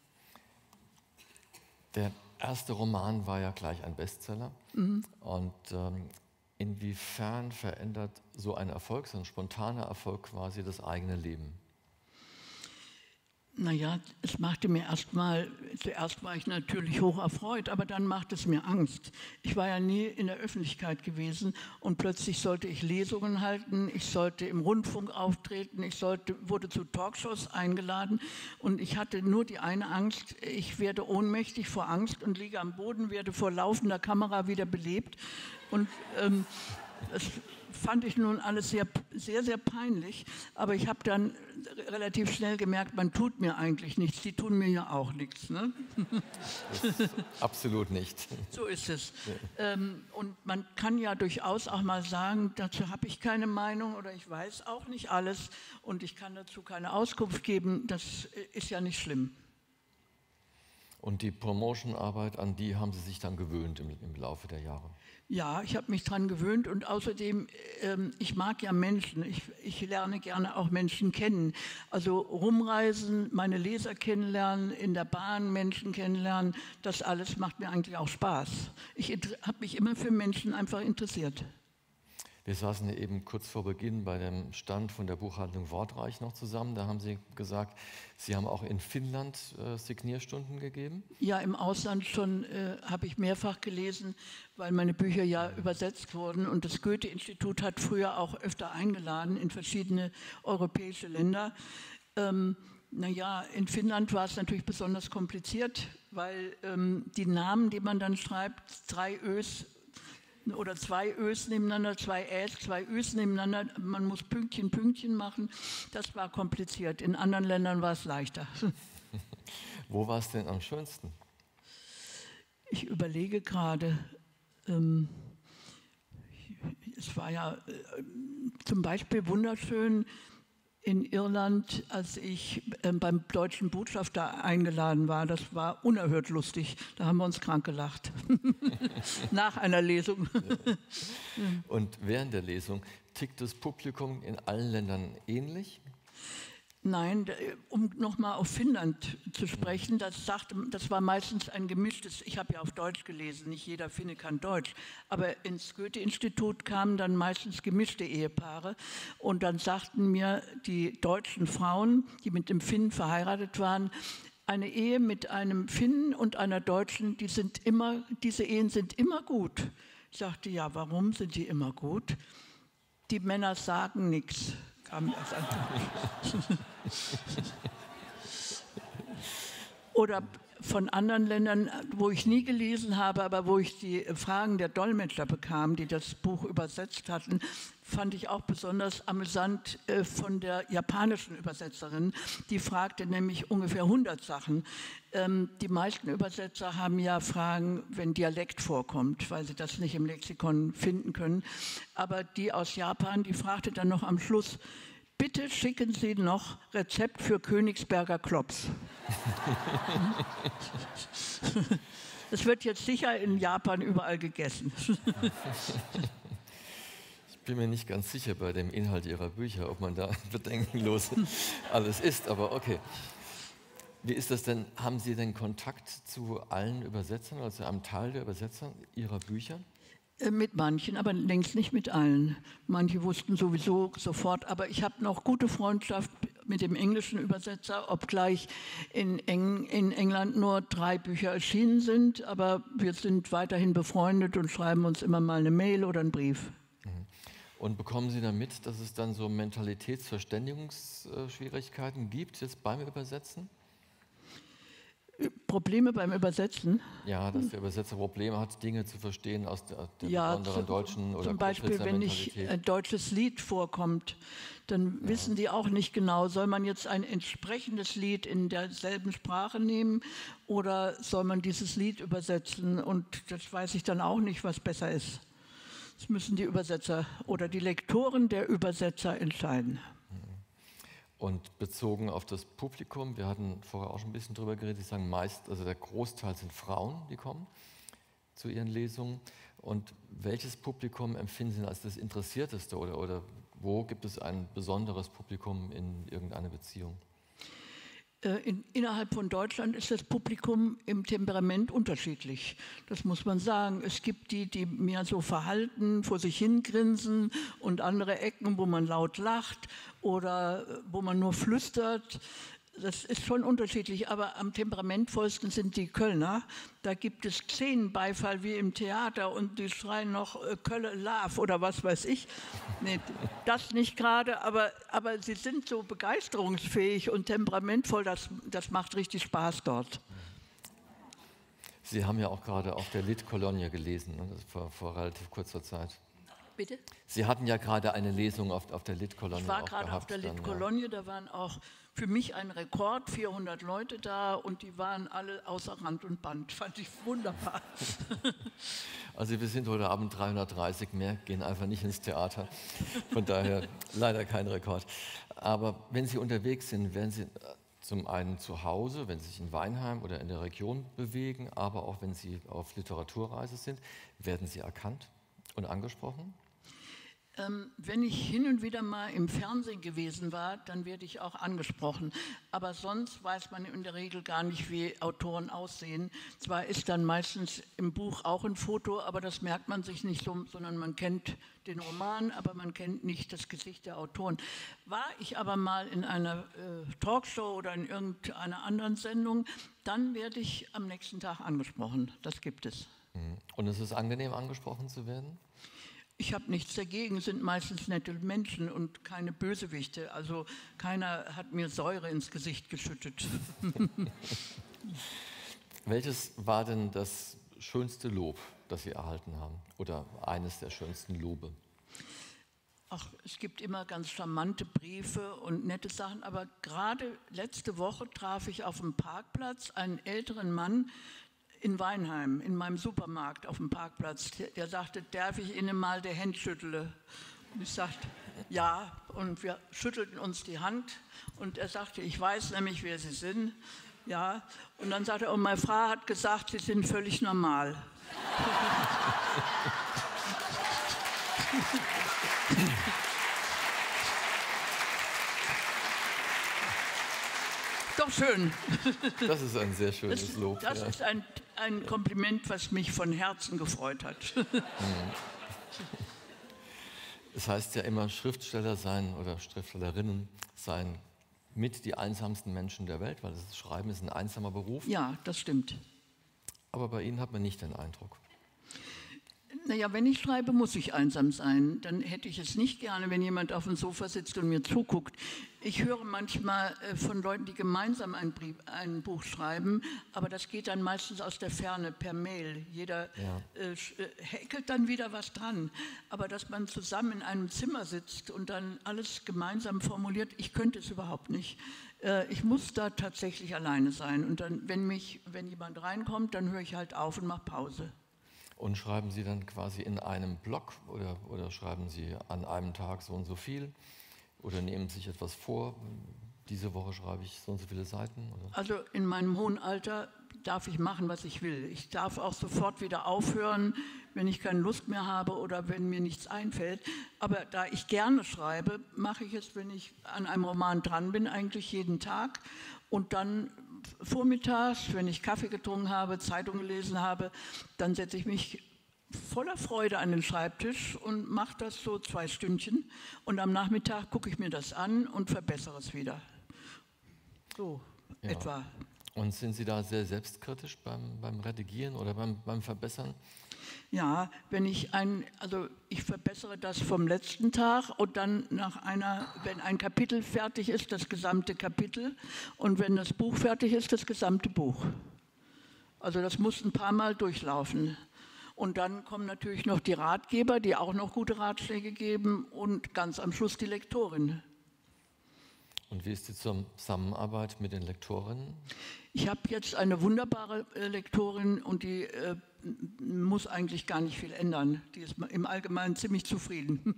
Der erste Roman war ja gleich ein Bestseller. Mhm. Und ähm, inwiefern verändert so ein Erfolg, so ein spontaner Erfolg quasi das eigene Leben? Naja, es machte mir erstmal, zuerst war ich natürlich hoch erfreut, aber dann machte es mir Angst. Ich war ja nie in der Öffentlichkeit gewesen und plötzlich sollte ich Lesungen halten, ich sollte im Rundfunk auftreten, ich sollte, wurde zu Talkshows eingeladen und ich hatte nur die eine Angst, ich werde ohnmächtig vor Angst und liege am Boden, werde vor laufender Kamera wieder belebt. Und ähm, das fand ich nun alles sehr, sehr, sehr peinlich, aber ich habe dann relativ schnell gemerkt, man tut mir eigentlich nichts, die tun mir ja auch nichts. Ne? Absolut nicht. So ist es. Ja. Ähm, und man kann ja durchaus auch mal sagen, dazu habe ich keine Meinung oder ich weiß auch nicht alles und ich kann dazu keine Auskunft geben, das ist ja nicht schlimm. Und die Promotion-Arbeit, an die haben Sie sich dann gewöhnt im, im Laufe der Jahre? Ja, ich habe mich daran gewöhnt und außerdem, ähm, ich mag ja Menschen, ich, ich lerne gerne auch Menschen kennen. Also rumreisen, meine Leser kennenlernen, in der Bahn Menschen kennenlernen, das alles macht mir eigentlich auch Spaß. Ich habe mich immer für Menschen einfach interessiert. Wir saßen ja eben kurz vor Beginn bei dem Stand von der Buchhandlung Wortreich noch zusammen. Da haben Sie gesagt, Sie haben auch in Finnland äh, Signierstunden gegeben? Ja, im Ausland schon äh, habe ich mehrfach gelesen, weil meine Bücher ja übersetzt wurden. Und das Goethe-Institut hat früher auch öfter eingeladen in verschiedene europäische Länder. Ähm, naja, in Finnland war es natürlich besonders kompliziert, weil ähm, die Namen, die man dann schreibt, drei Ös, oder zwei Ös nebeneinander, zwei Äs, zwei Ös nebeneinander. Man muss Pünktchen, Pünktchen machen. Das war kompliziert. In anderen Ländern war es leichter. Wo war es denn am schönsten? Ich überlege gerade. Ähm, es war ja äh, zum Beispiel wunderschön in Irland, als ich äh, beim deutschen Botschafter eingeladen war. Das war unerhört lustig. Da haben wir uns krank gelacht. Nach einer Lesung. Ja. Und während der Lesung tickt das Publikum in allen Ländern ähnlich? Nein, um nochmal auf Finnland zu sprechen, das, sagte, das war meistens ein gemischtes, ich habe ja auf Deutsch gelesen, nicht jeder Finne kann Deutsch, aber ins Goethe-Institut kamen dann meistens gemischte Ehepaare und dann sagten mir die deutschen Frauen, die mit dem Finnen verheiratet waren, eine Ehe mit einem Finnen und einer Deutschen, die sind immer, diese Ehen sind immer gut. Ich sagte, ja, warum sind die immer gut? Die Männer sagen nichts. Oder von anderen Ländern, wo ich nie gelesen habe, aber wo ich die Fragen der Dolmetscher bekam, die das Buch übersetzt hatten, fand ich auch besonders amüsant äh, von der japanischen Übersetzerin. Die fragte nämlich ungefähr hundert Sachen. Ähm, die meisten Übersetzer haben ja Fragen, wenn Dialekt vorkommt, weil sie das nicht im Lexikon finden können. Aber die aus Japan, die fragte dann noch am Schluss, bitte schicken Sie noch Rezept für Königsberger Klops. Das wird jetzt sicher in Japan überall gegessen. Ich bin mir nicht ganz sicher bei dem Inhalt Ihrer Bücher, ob man da bedenkenlos alles isst, aber okay. Wie ist das denn? Haben Sie denn Kontakt zu allen Übersetzern, also einem Teil der Übersetzer Ihrer Bücher? Mit manchen, aber längst nicht mit allen. Manche wussten sowieso sofort, aber ich habe noch gute Freundschaft mit dem englischen Übersetzer, obgleich in, Eng in England nur drei Bücher erschienen sind, aber wir sind weiterhin befreundet und schreiben uns immer mal eine Mail oder einen Brief. Und bekommen Sie dann mit, dass es dann so Mentalitätsverständigungsschwierigkeiten gibt jetzt beim Übersetzen? Probleme beim Übersetzen? Ja, dass der Übersetzer Probleme hat, Dinge zu verstehen aus der, der ja, besonderen zu, deutschen oder zum Beispiel, wenn nicht ein deutsches Lied vorkommt, dann ja. wissen die auch nicht genau, soll man jetzt ein entsprechendes Lied in derselben Sprache nehmen oder soll man dieses Lied übersetzen? Und das weiß ich dann auch nicht, was besser ist. Das müssen die Übersetzer oder die Lektoren der Übersetzer entscheiden. Und bezogen auf das Publikum, wir hatten vorher auch schon ein bisschen drüber geredet, Sie sagen meist, also der Großteil sind Frauen, die kommen zu ihren Lesungen. Und welches Publikum empfinden Sie als das Interessierteste oder, oder wo gibt es ein besonderes Publikum in irgendeiner Beziehung? In, innerhalb von Deutschland ist das Publikum im Temperament unterschiedlich. Das muss man sagen. Es gibt die, die mehr so verhalten, vor sich hingrinsen und andere Ecken, wo man laut lacht oder wo man nur flüstert. Das ist schon unterschiedlich, aber am temperamentvollsten sind die Kölner. Da gibt es Szenenbeifall wie im Theater und die schreien noch äh, Kölle Love oder was weiß ich. Nee, das nicht gerade, aber, aber sie sind so begeisterungsfähig und temperamentvoll, das, das macht richtig Spaß dort. Sie haben ja auch gerade auf der Lit-Kolonie gelesen, ne? Das vor, vor relativ kurzer Zeit. Bitte? Sie hatten ja gerade eine Lesung auf, auf der Lit-Kolonie. Ich war gerade auf der Lit-Kolonie, ja. Da waren auch für mich ein Rekord, vierhundert Leute da und die waren alle außer Rand und Band. Fand ich wunderbar. Also wir sind heute Abend dreihundertdreißig, mehr gehen einfach nicht ins Theater. Von daher leider kein Rekord. Aber wenn Sie unterwegs sind, werden Sie zum einen zu Hause, wenn Sie sich in Weinheim oder in der Region bewegen, aber auch wenn Sie auf Literaturreise sind, werden Sie erkannt und angesprochen? Ähm, wenn ich hin und wieder mal im Fernsehen gewesen war, dann werde ich auch angesprochen. Aber sonst weiß man in der Regel gar nicht, wie Autoren aussehen. Zwar ist dann meistens im Buch auch ein Foto, aber das merkt man sich nicht so, sondern man kennt den Roman, aber man kennt nicht das Gesicht der Autoren. War ich aber mal in einer äh, Talkshow oder in irgendeiner anderen Sendung, dann werde ich am nächsten Tag angesprochen. Das gibt es. Und es ist angenehm, angesprochen zu werden? Ich habe nichts dagegen, es sind meistens nette Menschen und keine Bösewichte. Also keiner hat mir Säure ins Gesicht geschüttet. Welches war denn das schönste Lob, das Sie erhalten haben? Oder eines der schönsten Lobe? Ach, es gibt immer ganz charmante Briefe und nette Sachen, aber gerade letzte Woche traf ich auf dem Parkplatz einen älteren Mann, in Weinheim, in meinem Supermarkt auf dem Parkplatz, der, der sagte, darf ich Ihnen mal die Hand schütteln? Und ich sagte, ja, und wir schüttelten uns die Hand und er sagte, ich weiß nämlich, wer Sie sind. Ja, und dann sagte er, und meine Frau hat gesagt, Sie sind völlig normal. Doch schön. Das ist ein sehr schönes das, Lob. Das ja. ist ein, ein Kompliment, was mich von Herzen gefreut hat. Es heißt ja immer, Schriftsteller sein oder Schriftstellerinnen seien mit die einsamsten Menschen der Welt, weil das Schreiben ist ein einsamer Beruf. Ja, das stimmt. Aber bei Ihnen hat man nicht den Eindruck. Naja, wenn ich schreibe, muss ich einsam sein. Dann hätte ich es nicht gerne, wenn jemand auf dem Sofa sitzt und mir zuguckt. Ich höre manchmal äh, von Leuten, die gemeinsam ein, Brief, ein Buch schreiben, aber das geht dann meistens aus der Ferne per Mail. Jeder ja. äh, häkelt dann wieder was dran. Aber dass man zusammen in einem Zimmer sitzt und dann alles gemeinsam formuliert, ich könnte es überhaupt nicht. Äh, ich muss da tatsächlich alleine sein. Und dann, wenn, mich, wenn jemand reinkommt, dann höre ich halt auf und mache Pause. Und schreiben Sie dann quasi in einem Blog oder, oder schreiben Sie an einem Tag so und so viel? Oder nehmen Sie sich etwas vor? Diese Woche schreibe ich so und so viele Seiten? Oder? Also in meinem hohen Alter darf ich machen, was ich will. Ich darf auch sofort wieder aufhören, wenn ich keine Lust mehr habe oder wenn mir nichts einfällt. Aber da ich gerne schreibe, mache ich es, wenn ich an einem Roman dran bin, eigentlich jeden Tag. Und dann vormittags, wenn ich Kaffee getrunken habe, Zeitung gelesen habe, dann setze ich mich voller Freude an den Schreibtisch und mache das so zwei Stündchen. Und am Nachmittag gucke ich mir das an und verbessere es wieder. So ja. etwa. Und sind Sie da sehr selbstkritisch beim, beim Redigieren oder beim, beim Verbessern? Ja, wenn ich ein, also ich verbessere das vom letzten Tag und dann nach einer, wenn ein Kapitel fertig ist, das gesamte Kapitel und wenn das Buch fertig ist, das gesamte Buch. Also das muss ein paar Mal durchlaufen. Und dann kommen natürlich noch die Ratgeber, die auch noch gute Ratschläge geben und ganz am Schluss die Lektorin. Und wie ist die Zusammenarbeit mit den Lektorinnen? Ich habe jetzt eine wunderbare äh, Lektorin und die äh, muss eigentlich gar nicht viel ändern. Die ist im Allgemeinen ziemlich zufrieden.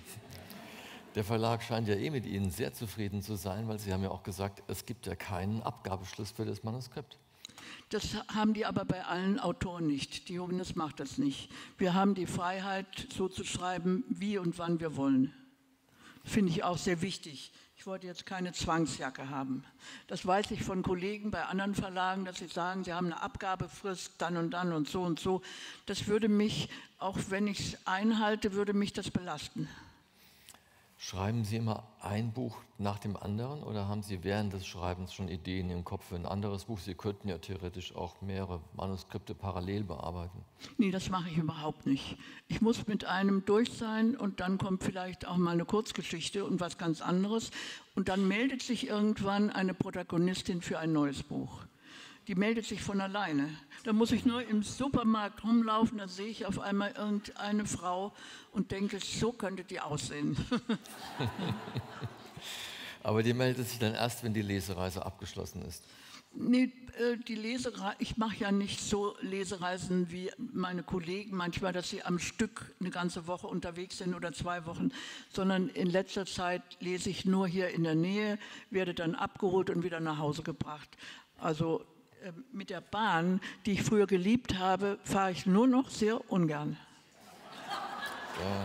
Der Verlag scheint ja eh mit Ihnen sehr zufrieden zu sein, weil Sie haben ja auch gesagt, es gibt ja keinen Abgabeschluss für das Manuskript. Das haben die aber bei allen Autoren nicht. Die Johannes macht das nicht. Wir haben die Freiheit, so zu schreiben, wie und wann wir wollen. Finde ich auch sehr wichtig. Ich wollte jetzt keine Zwangsjacke haben. Das weiß ich von Kollegen bei anderen Verlagen, dass sie sagen, sie haben eine Abgabefrist, dann und dann und so und so. Das würde mich, auch wenn ich es einhalte, würde mich das belasten. Schreiben Sie immer ein Buch nach dem anderen oder haben Sie während des Schreibens schon Ideen im Kopf für ein anderes Buch? Sie könnten ja theoretisch auch mehrere Manuskripte parallel bearbeiten. Nee, das mache ich überhaupt nicht. Ich muss mit einem durch sein und dann kommt vielleicht auch mal eine Kurzgeschichte und was ganz anderes. Und dann meldet sich irgendwann eine Protagonistin für ein neues Buch. Die meldet sich von alleine. Da muss ich nur im Supermarkt rumlaufen, da sehe ich auf einmal irgendeine Frau und denke, so könnte die aussehen. Aber die meldet sich dann erst, wenn die Lesereise abgeschlossen ist. Nee, die Lesereise, ich mache ja nicht so Lesereisen wie meine Kollegen manchmal, dass sie am Stück eine ganze Woche unterwegs sind oder zwei Wochen, sondern in letzter Zeit lese ich nur hier in der Nähe, werde dann abgeholt und wieder nach Hause gebracht. Also äh, mit der Bahn, die ich früher geliebt habe, fahre ich nur noch sehr ungern. Ja.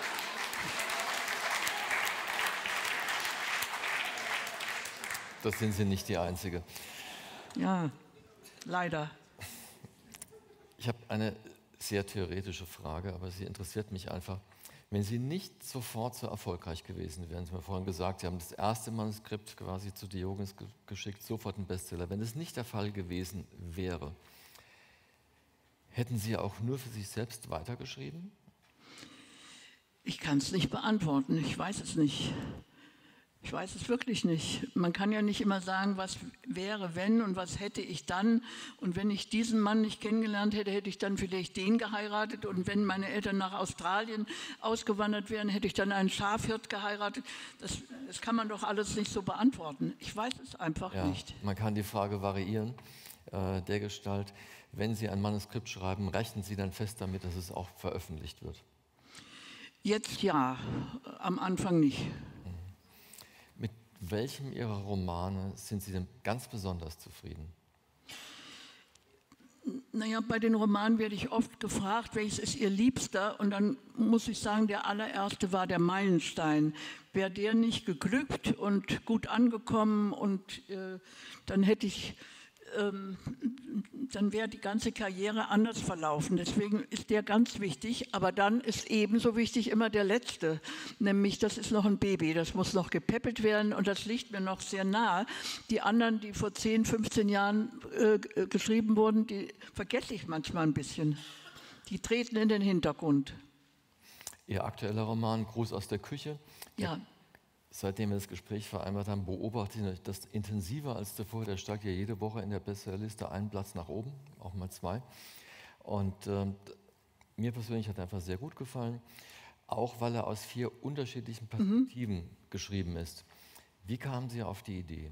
Das sind Sie nicht die Einzige. Ja, leider. Ich habe eine sehr theoretische Frage, aber sie interessiert mich einfach. Wenn Sie nicht sofort so erfolgreich gewesen wären, Sie haben vorhin gesagt, Sie haben das erste Manuskript quasi zu Diogenes geschickt, sofort ein Bestseller. Wenn das nicht der Fall gewesen wäre, hätten Sie auch nur für sich selbst weitergeschrieben? Ich kann es nicht beantworten, ich weiß es nicht. Ich weiß es wirklich nicht. Man kann ja nicht immer sagen, was wäre, wenn und was hätte ich dann. Und wenn ich diesen Mann nicht kennengelernt hätte, hätte ich dann vielleicht den geheiratet. Und wenn meine Eltern nach Australien ausgewandert wären, hätte ich dann einen Schafhirt geheiratet. Das, das kann man doch alles nicht so beantworten. Ich weiß es einfach ja, nicht. Man kann die Frage variieren, äh, der Gestalt, wenn Sie ein Manuskript schreiben, rechnen Sie dann fest damit, dass es auch veröffentlicht wird? Jetzt ja, am Anfang nicht. Mit welchem Ihrer Romane sind Sie denn ganz besonders zufrieden? Naja, bei den Romanen werde ich oft gefragt, welches ist Ihr Liebster? Und dann muss ich sagen, der allererste war der Meilenstein. Wäre der nicht geglückt und gut angekommen, und äh, dann hätte ich... Ähm, dann wäre die ganze Karriere anders verlaufen. Deswegen ist der ganz wichtig, aber dann ist ebenso wichtig immer der letzte, nämlich das ist noch ein Baby, das muss noch gepäppelt werden und das liegt mir noch sehr nahe. Die anderen, die vor zehn, fünfzehn Jahren äh, geschrieben wurden, die vergesse ich manchmal ein bisschen. Die treten in den Hintergrund. Ihr aktueller Roman Gruß aus der Küche? Ja. Seitdem wir das Gespräch vereinbart haben, beobachte ich das intensiver als zuvor. Der steigt ja jede Woche in der Bestsellerliste einen Platz nach oben, auch mal zwei. Und äh, mir persönlich hat er einfach sehr gut gefallen, auch weil er aus vier unterschiedlichen Perspektiven mhm. geschrieben ist. Wie kamen Sie auf die Idee?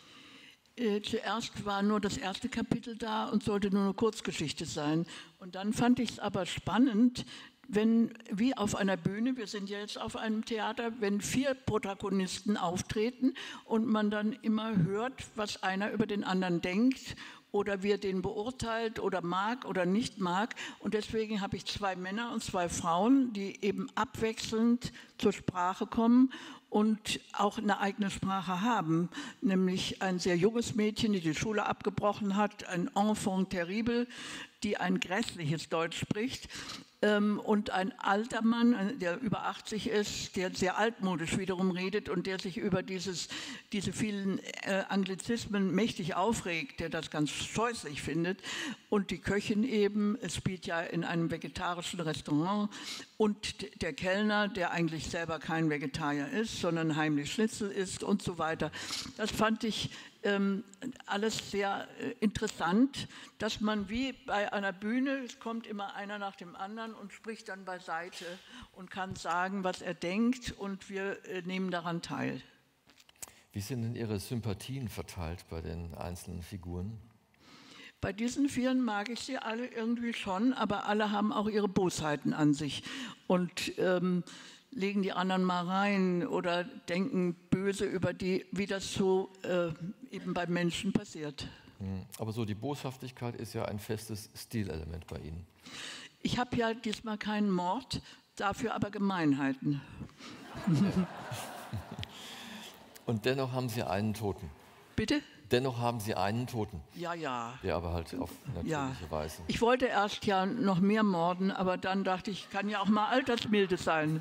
Äh, zuerst war nur das erste Kapitel da und sollte nur eine Kurzgeschichte sein. Und dann fand ich es aber spannend, wenn, wie auf einer Bühne, wir sind ja jetzt auf einem Theater, wenn vier Protagonisten auftreten und man dann immer hört, was einer über den anderen denkt oder wie er den beurteilt oder mag oder nicht mag. Und deswegen habe ich zwei Männer und zwei Frauen, die eben abwechselnd zur Sprache kommen und auch eine eigene Sprache haben, nämlich ein sehr junges Mädchen, die die Schule abgebrochen hat, ein Enfant terrible, die ein grässliches Deutsch spricht, ähm, und ein alter Mann, der über achtzig ist, der sehr altmodisch wiederum redet und der sich über dieses, diese vielen äh, Anglizismen mächtig aufregt, der das ganz scheußlich findet. Und die Köchin eben, es spielt ja in einem vegetarischen Restaurant, und der Kellner, der eigentlich selber kein Vegetarier ist, sondern heimlich Schnitzel isst und so weiter. Das fand ich ähm, alles sehr äh, interessant, dass man wie bei einer Bühne, es kommt immer einer nach dem anderen und spricht dann beiseite und kann sagen, was er denkt, und wir äh, nehmen daran teil. Wie sind denn Ihre Sympathien verteilt bei den einzelnen Figuren? Bei diesen Vieren mag ich sie alle irgendwie schon, aber alle haben auch ihre Bosheiten an sich und ähm, legen die anderen mal rein oder denken böse über die, wie das so äh, eben bei Menschen passiert. Aber so die Boshaftigkeit ist ja ein festes Stilelement bei Ihnen. Ich habe ja diesmal keinen Mord, dafür aber Gemeinheiten. Und dennoch haben Sie einen Toten. Bitte? Dennoch haben Sie einen Toten. Ja, ja. Der aber halt auf natürliche ja. Weise. Ich wollte erst ja noch mehr morden, aber dann dachte ich, kann ja auch mal altersmilde sein.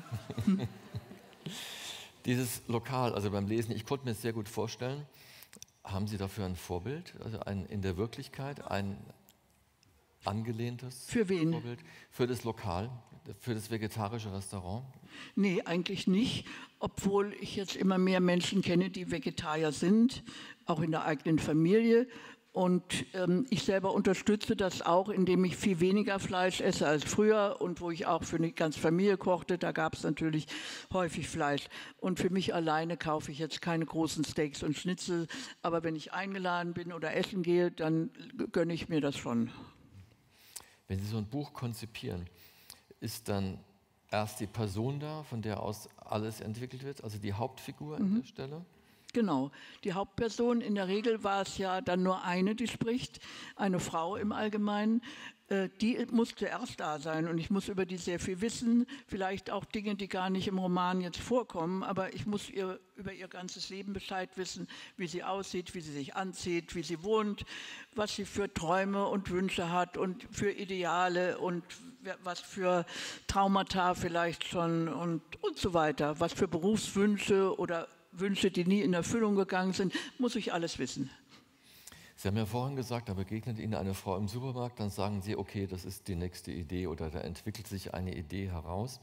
Dieses Lokal, also beim Lesen, ich konnte mir das sehr gut vorstellen. Haben Sie dafür ein Vorbild, also ein, in der Wirklichkeit ein angelehntes Für wen? Vorbild? Für das Lokal, für das vegetarische Restaurant? Nee, eigentlich nicht, obwohl ich jetzt immer mehr Menschen kenne, die Vegetarier sind, auch in der eigenen Familie. Und ähm, ich selber unterstütze das auch, indem ich viel weniger Fleisch esse als früher und wo ich auch für die ganze Familie kochte, da gab es natürlich häufig Fleisch. Und für mich alleine kaufe ich jetzt keine großen Steaks und Schnitzel, aber wenn ich eingeladen bin oder essen gehe, dann gönne ich mir das schon. Wenn Sie so ein Buch konzipieren, ist dann erst die Person da, von der aus alles entwickelt wird, also die Hauptfigur an Mhm. der Stelle? Genau, die Hauptperson, in der Regel war es ja dann nur eine, die spricht, eine Frau im Allgemeinen, äh, die muss zuerst da sein und ich muss über die sehr viel wissen, vielleicht auch Dinge, die gar nicht im Roman jetzt vorkommen, aber ich muss ihr über ihr ganzes Leben Bescheid wissen, wie sie aussieht, wie sie sich anzieht, wie sie wohnt, was sie für Träume und Wünsche hat und für Ideale und was für Traumata vielleicht schon und, und so weiter, was für Berufswünsche oder Wünsche, die nie in Erfüllung gegangen sind, muss ich alles wissen. Sie haben ja vorhin gesagt, da begegnet Ihnen eine Frau im Supermarkt, dann sagen Sie, okay, das ist die nächste Idee oder da entwickelt sich eine Idee heraus.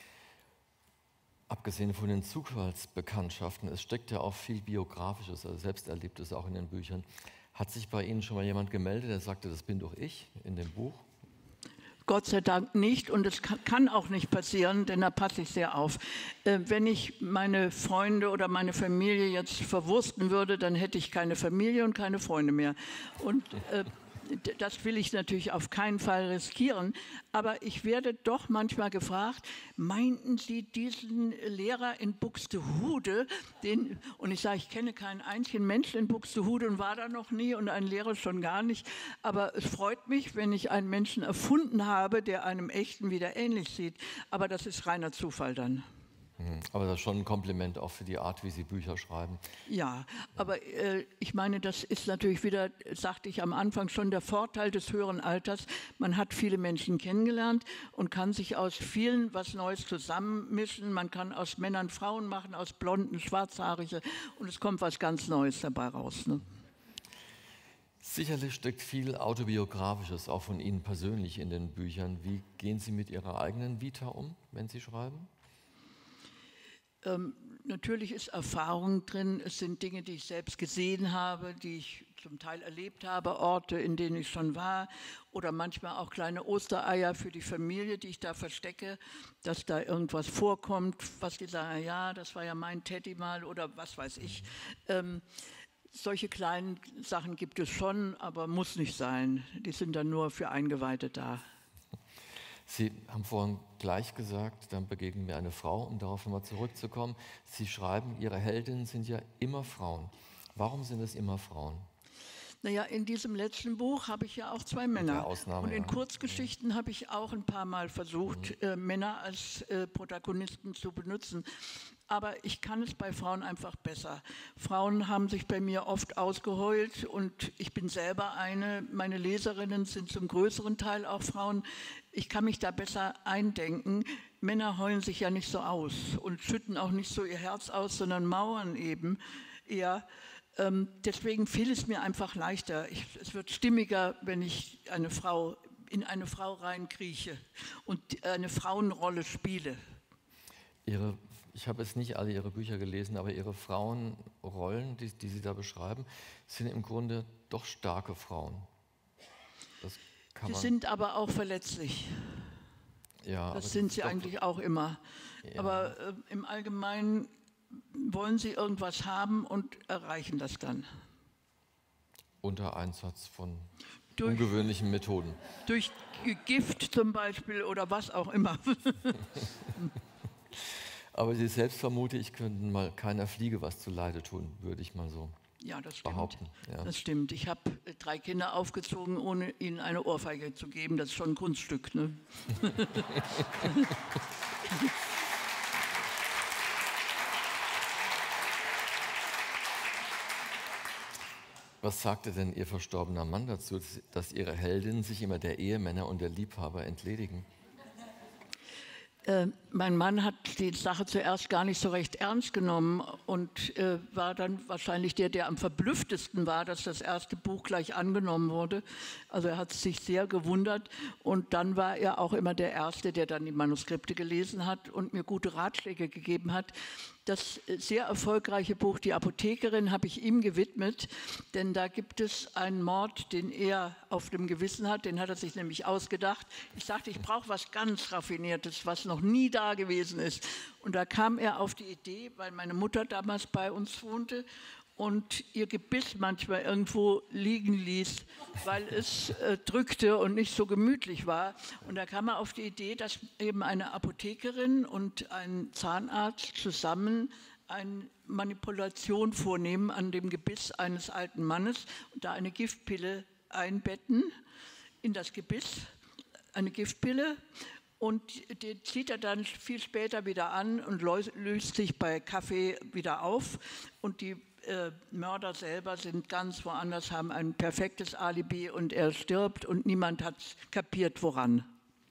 Abgesehen von den Zufallsbekanntschaften, es steckt ja auch viel Biografisches, also Selbsterlebtes auch in den Büchern. Hat sich bei Ihnen schon mal jemand gemeldet, der sagte, das bin doch ich in dem Buch? Gott sei Dank nicht und es kann auch nicht passieren, denn da passe ich sehr auf. Äh, wenn ich meine Freunde oder meine Familie jetzt verwursten würde, dann hätte ich keine Familie und keine Freunde mehr. Und äh, das will ich natürlich auf keinen Fall riskieren, aber ich werde doch manchmal gefragt, meinten Sie diesen Lehrer in Buxtehude? Den, und ich sage, ich kenne keinen einzigen Menschen in Buxtehude und war da noch nie und einen Lehrer schon gar nicht. Aber es freut mich, wenn ich einen Menschen erfunden habe, der einem echten wieder ähnlich sieht. Aber das ist reiner Zufall dann. Aber das ist schon ein Kompliment auch für die Art, wie Sie Bücher schreiben. Ja, aber äh, ich meine, das ist natürlich wieder, sagte ich am Anfang schon, der Vorteil des höheren Alters. Man hat viele Menschen kennengelernt und kann sich aus vielen was Neues zusammenmischen. Man kann aus Männern Frauen machen, aus Blonden Schwarzhaarige und es kommt was ganz Neues dabei raus. Ne? Sicherlich steckt viel Autobiografisches auch von Ihnen persönlich in den Büchern. Wie gehen Sie mit Ihrer eigenen Vita um, wenn Sie schreiben? Ähm, natürlich ist Erfahrung drin, es sind Dinge, die ich selbst gesehen habe, die ich zum Teil erlebt habe, Orte, in denen ich schon war oder manchmal auch kleine Ostereier für die Familie, die ich da verstecke, dass da irgendwas vorkommt, was die sagen, ja, das war ja mein Teddy mal oder was weiß ich. Ähm, solche kleinen Sachen gibt es schon, aber muss nicht sein. Die sind dann nur für Eingeweihte da. Sie haben vorhin gleich gesagt, dann begegnet mir eine Frau, um darauf nochmal zurückzukommen. Sie schreiben, Ihre Heldinnen sind ja immer Frauen. Warum sind es immer Frauen? Naja, in diesem letzten Buch habe ich ja auch zwei Männer. Ausnahme, und in ja. Kurzgeschichten habe ich auch ein paar Mal versucht, mhm. äh, Männer als äh, Protagonisten zu benutzen. Aber ich kann es bei Frauen einfach besser. Frauen haben sich bei mir oft ausgeheult und ich bin selber eine. Meine Leserinnen sind zum größeren Teil auch Frauen. Ich kann mich da besser eindenken. Männer heulen sich ja nicht so aus und schütten auch nicht so ihr Herz aus, sondern mauern eben eher. Ähm, deswegen fiel es mir einfach leichter. Ich, es wird stimmiger, wenn ich eine Frau, in eine Frau reinkrieche und eine Frauenrolle spiele. Ihre Ich habe jetzt nicht alle Ihre Bücher gelesen, aber Ihre Frauenrollen, die, die Sie da beschreiben, sind im Grunde doch starke Frauen. Das kann Sie man, sind aber auch verletzlich. ja, das sind sie eigentlich auch immer. Ja. Aber äh, im Allgemeinen wollen sie irgendwas haben und erreichen das dann. Unter Einsatz von durch, ungewöhnlichen Methoden. Durch Gift zum Beispiel oder was auch immer. Aber Sie selbst, vermute ich, könnten mal keiner Fliege was zuleide tun, würde ich mal so ja, das stimmt. behaupten. Ja. Das stimmt. Ich habe drei Kinder aufgezogen, ohne ihnen eine Ohrfeige zu geben. Das ist schon ein Kunststück. Ne? Was sagte denn Ihr verstorbener Mann dazu, dass Ihre Heldinnen sich immer der Ehemänner und der Liebhaber entledigen? Äh, mein Mann hat die Sache zuerst gar nicht so recht ernst genommen und äh, war dann wahrscheinlich der, der am verblüfftesten war, dass das erste Buch gleich angenommen wurde. Also er hat sich sehr gewundert und dann war er auch immer der Erste, der dann die Manuskripte gelesen hat und mir gute Ratschläge gegeben hat. Das sehr erfolgreiche Buch Die Apothekerin habe ich ihm gewidmet, denn da gibt es einen Mord, den er auf dem Gewissen hat, den hat er sich nämlich ausgedacht. Ich sagte, ich brauche was ganz Raffiniertes, was noch nie da gewesen ist. Und da kam er auf die Idee, weil meine Mutter damals bei uns wohnte und ihr Gebiss manchmal irgendwo liegen ließ, weil es äh, drückte und nicht so gemütlich war. Und da kam er auf die Idee, dass eben eine Apothekerin und ein Zahnarzt zusammen eine Manipulation vornehmen an dem Gebiss eines alten Mannes und da eine Giftpille einbetten in das Gebiss, eine Giftpille. Und die zieht er dann viel später wieder an und löst sich bei Kaffee wieder auf. Und die äh, Mörder selber sind ganz woanders, haben ein perfektes Alibi und er stirbt und niemand hat kapiert, woran.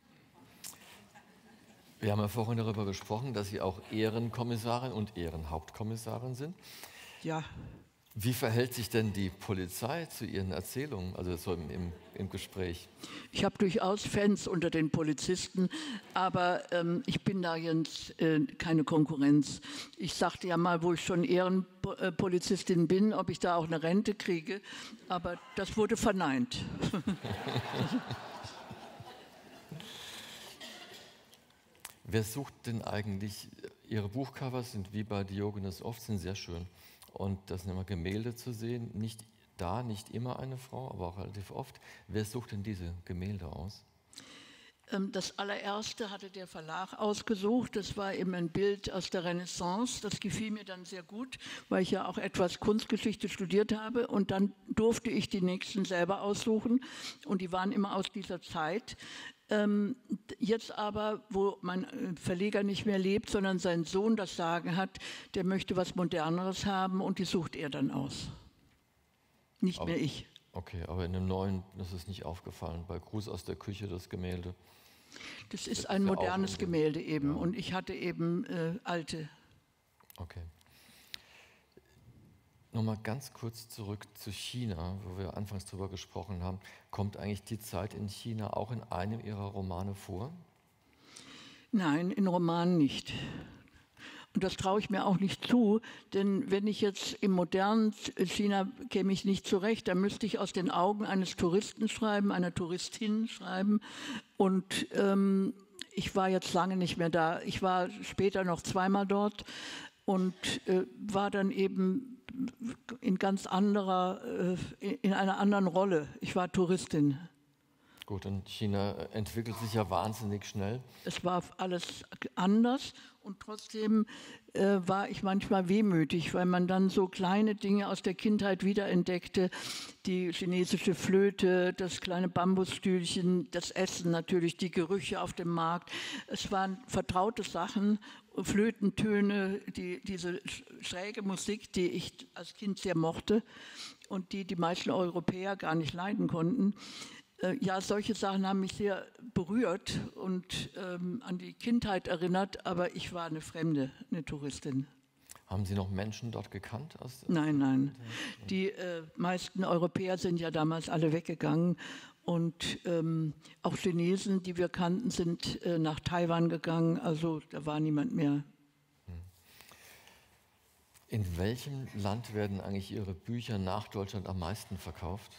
Wir haben ja vorhin darüber gesprochen, dass Sie auch Ehrenkommissarin und Ehrenhauptkommissarin sind. Ja. Wie verhält sich denn die Polizei zu Ihren Erzählungen, also so im, im, im Gespräch? Ich habe durchaus Fans unter den Polizisten, aber ähm, ich bin da jetzt äh, keine Konkurrenz. Ich sagte ja mal, wo ich schon Ehrenpolizistin bin, ob ich da auch eine Rente kriege, aber das wurde verneint. Wer sucht denn eigentlich, Ihre Buchcovers sind wie bei Diogenes oft, sind sehr schön. Und das sind immer Gemälde zu sehen, nicht da, nicht immer eine Frau, aber auch relativ oft. Wer sucht denn diese Gemälde aus? Das allererste hatte der Verlag ausgesucht. Das war eben ein Bild aus der Renaissance. Das gefiel mir dann sehr gut, weil ich ja auch etwas Kunstgeschichte studiert habe. Und dann durfte ich die nächsten selber aussuchen. Und die waren immer aus dieser Zeit. Ähm, jetzt aber, wo mein Verleger nicht mehr lebt, sondern sein Sohn das Sagen hat, der möchte was Moderneres haben und die sucht er dann aus. Nicht aber, mehr ich. Okay, aber in dem neuen, das ist nicht aufgefallen, bei Gruß aus der Küche, das Gemälde. Das ist ein modernes Gemälde eben, ja. Und ich hatte eben äh, alte. Okay. Nochmal ganz kurz zurück zu China, wo wir anfangs drüber gesprochen haben. Kommt eigentlich die Zeit in China auch in einem Ihrer Romane vor? Nein, in Romanen nicht. Und das traue ich mir auch nicht zu, denn wenn ich jetzt im modernen China käme ich nicht zurecht, dann müsste ich aus den Augen eines Touristen schreiben, einer Touristin schreiben. Und ähm, ich war jetzt lange nicht mehr da. Ich war später noch zweimal dort und äh, war dann eben in ganz anderer, äh, in einer anderen Rolle. Ich war Touristin. Gut, und China entwickelt sich ja wahnsinnig schnell. Es war alles anders und trotzdem äh, war ich manchmal wehmütig, weil man dann so kleine Dinge aus der Kindheit wiederentdeckte. Die chinesische Flöte, das kleine Bambusstühlchen, das Essen natürlich, die Gerüche auf dem Markt. Es waren vertraute Sachen, Flötentöne, die, diese schräge Musik, die ich als Kind sehr mochte und die die meisten Europäer gar nicht leiden konnten. Ja, solche Sachen haben mich sehr berührt und ähm, an die Kindheit erinnert, aber ich war eine Fremde, eine Touristin. Haben Sie noch Menschen dort gekannt? Aus nein, nein. Die äh, meisten Europäer sind ja damals alle weggegangen und ähm, auch Chinesen, die wir kannten, sind äh, nach Taiwan gegangen, also da war niemand mehr. In welchem Land werden eigentlich Ihre Bücher nach Deutschland am meisten verkauft?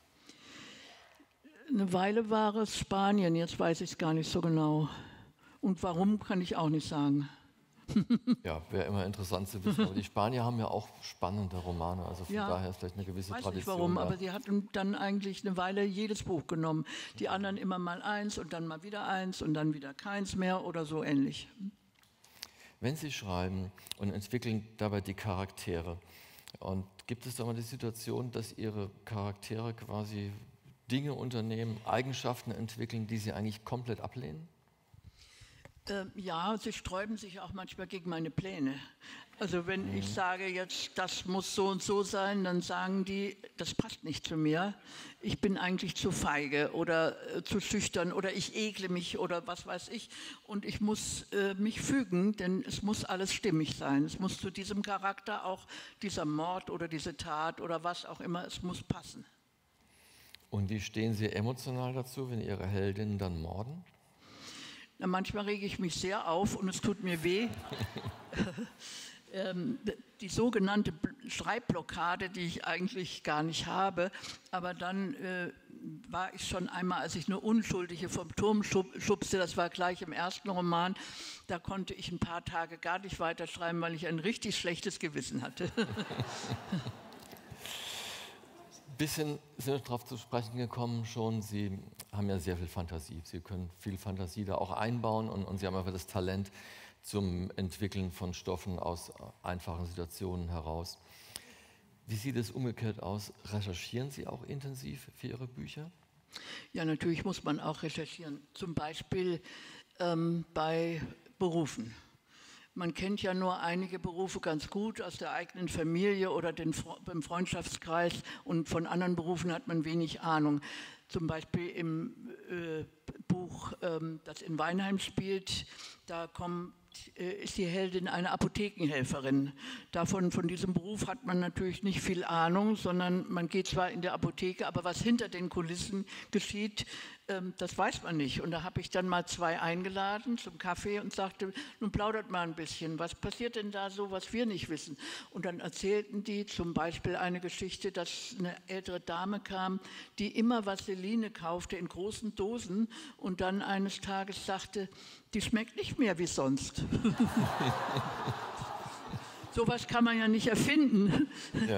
Eine Weile war es Spanien, jetzt weiß ich es gar nicht so genau. Und warum, kann ich auch nicht sagen. Ja, wäre immer interessant zu wissen. Aber die Spanier haben ja auch spannende Romane, also von ja, daher ist vielleicht eine gewisse weiß Tradition. Nicht warum, da. Aber sie hatten dann eigentlich eine Weile jedes Buch genommen. Die anderen immer mal eins und dann mal wieder eins und dann wieder keins mehr oder so ähnlich. Wenn Sie schreiben und entwickeln dabei die Charaktere, und gibt es da mal die Situation, dass Ihre Charaktere quasi Dinge unternehmen, Eigenschaften entwickeln, die Sie eigentlich komplett ablehnen? Äh, ja, sie sträuben sich auch manchmal gegen meine Pläne. Also wenn mhm. ich sage jetzt, das muss so und so sein, dann sagen die, das passt nicht zu mir. Ich bin eigentlich zu feige oder äh, zu schüchtern oder ich ekle mich oder was weiß ich. Und ich muss äh, mich fügen, denn es muss alles stimmig sein. Es muss zu diesem Charakter auch dieser Mord oder diese Tat oder was auch immer, es muss passen. Und wie stehen Sie emotional dazu, wenn Ihre Heldinnen dann morden? Na, manchmal rege ich mich sehr auf und es tut mir weh. ähm, die sogenannte Schreibblockade, die ich eigentlich gar nicht habe, aber dann äh, war ich schon einmal, als ich eine Unschuldige vom Turm schubste, das war gleich im ersten Roman, da konnte ich ein paar Tage gar nicht weiterschreiben, weil ich ein richtig schlechtes Gewissen hatte. Bisschen sind wir darauf zu sprechen gekommen schon, Sie haben ja sehr viel Fantasie. Sie können viel Fantasie da auch einbauen und, und Sie haben einfach das Talent zum Entwickeln von Stoffen aus einfachen Situationen heraus. Wie sieht es umgekehrt aus? Recherchieren Sie auch intensiv für Ihre Bücher? Ja, natürlich muss man auch recherchieren. Zum Beispiel ähm, bei Berufen. Man kennt ja nur einige Berufe ganz gut aus der eigenen Familie oder den, im Freundschaftskreis und von anderen Berufen hat man wenig Ahnung. Zum Beispiel im äh, Buch, ähm, das in Weinheim spielt, da kommt, äh, ist die Heldin eine Apothekenhelferin. Davon, von diesem Beruf hat man natürlich nicht viel Ahnung, sondern man geht zwar in der Apotheke, aber was hinter den Kulissen geschieht, das weiß man nicht. Und da habe ich dann mal zwei eingeladen zum Kaffee und sagte, nun plaudert mal ein bisschen, was passiert denn da so, was wir nicht wissen? Und dann erzählten die zum Beispiel eine Geschichte, dass eine ältere Dame kam, die immer Vaseline kaufte in großen Dosen und dann eines Tages sagte, die schmeckt nicht mehr wie sonst. Sowas kann man ja nicht erfinden. Ja.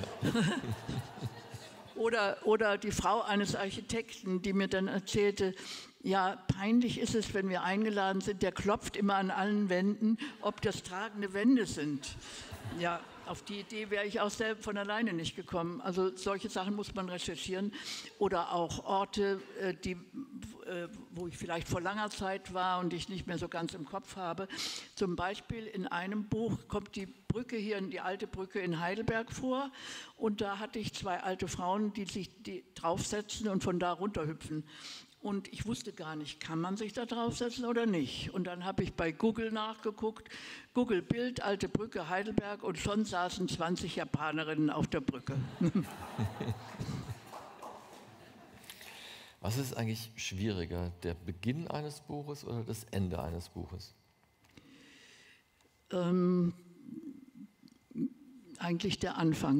Oder, oder die Frau eines Architekten, die mir dann erzählte, ja, peinlich ist es, wenn wir eingeladen sind, der klopft immer an allen Wänden, ob das tragende Wände sind. Ja, auf die Idee wäre ich auch selbst von alleine nicht gekommen. Also solche Sachen muss man recherchieren. Oder auch Orte, die, wo ich vielleicht vor langer Zeit war und ich nicht mehr so ganz im Kopf habe. Zum Beispiel in einem Buch kommt die Brücke hier, die alte Brücke in Heidelberg vor. Und da hatte ich zwei alte Frauen, die sich die draufsetzen und von da runterhüpfen. Und ich wusste gar nicht, kann man sich da draufsetzen oder nicht. Und dann habe ich bei Google nachgeguckt, Google Bild, alte Brücke Heidelberg und schon saßen zwanzig Japanerinnen auf der Brücke. Was ist eigentlich schwieriger, der Beginn eines Buches oder das Ende eines Buches? Ähm, eigentlich der Anfang.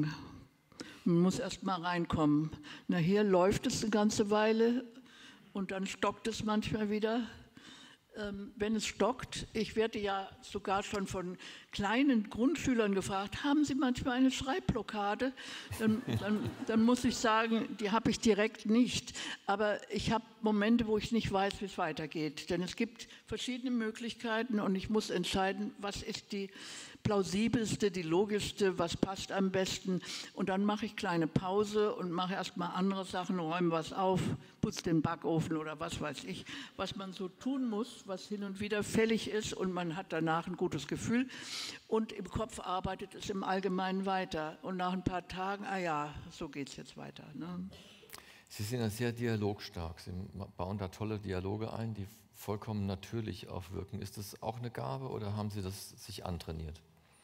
Man muss erst mal reinkommen. Nachher läuft es eine ganze Weile. Und dann stockt es manchmal wieder. Ähm, wenn es stockt, ich werde ja sogar schon von kleinen Grundschülern gefragt, haben Sie manchmal eine Schreibblockade? Dann, dann, dann muss ich sagen, die habe ich direkt nicht. Aber ich habe Momente, wo ich nicht weiß, wie es weitergeht. Denn es gibt verschiedene Möglichkeiten und ich muss entscheiden, was ist die plausibelste, die logischste, was passt am besten. Und dann mache ich kleine Pause und mache erstmal andere Sachen, räume was auf, putze den Backofen oder was weiß ich, was man so tun muss, was hin und wieder fällig ist und man hat danach ein gutes Gefühl. Und im Kopf arbeitet es im Allgemeinen weiter. Und nach ein paar Tagen, ah ja, so geht es jetzt weiter. Ne? Sie sind ja sehr dialogstark. Sie bauen da tolle Dialoge ein, die vollkommen natürlich aufwirken. Ist das auch eine Gabe oder haben Sie das sich antrainiert?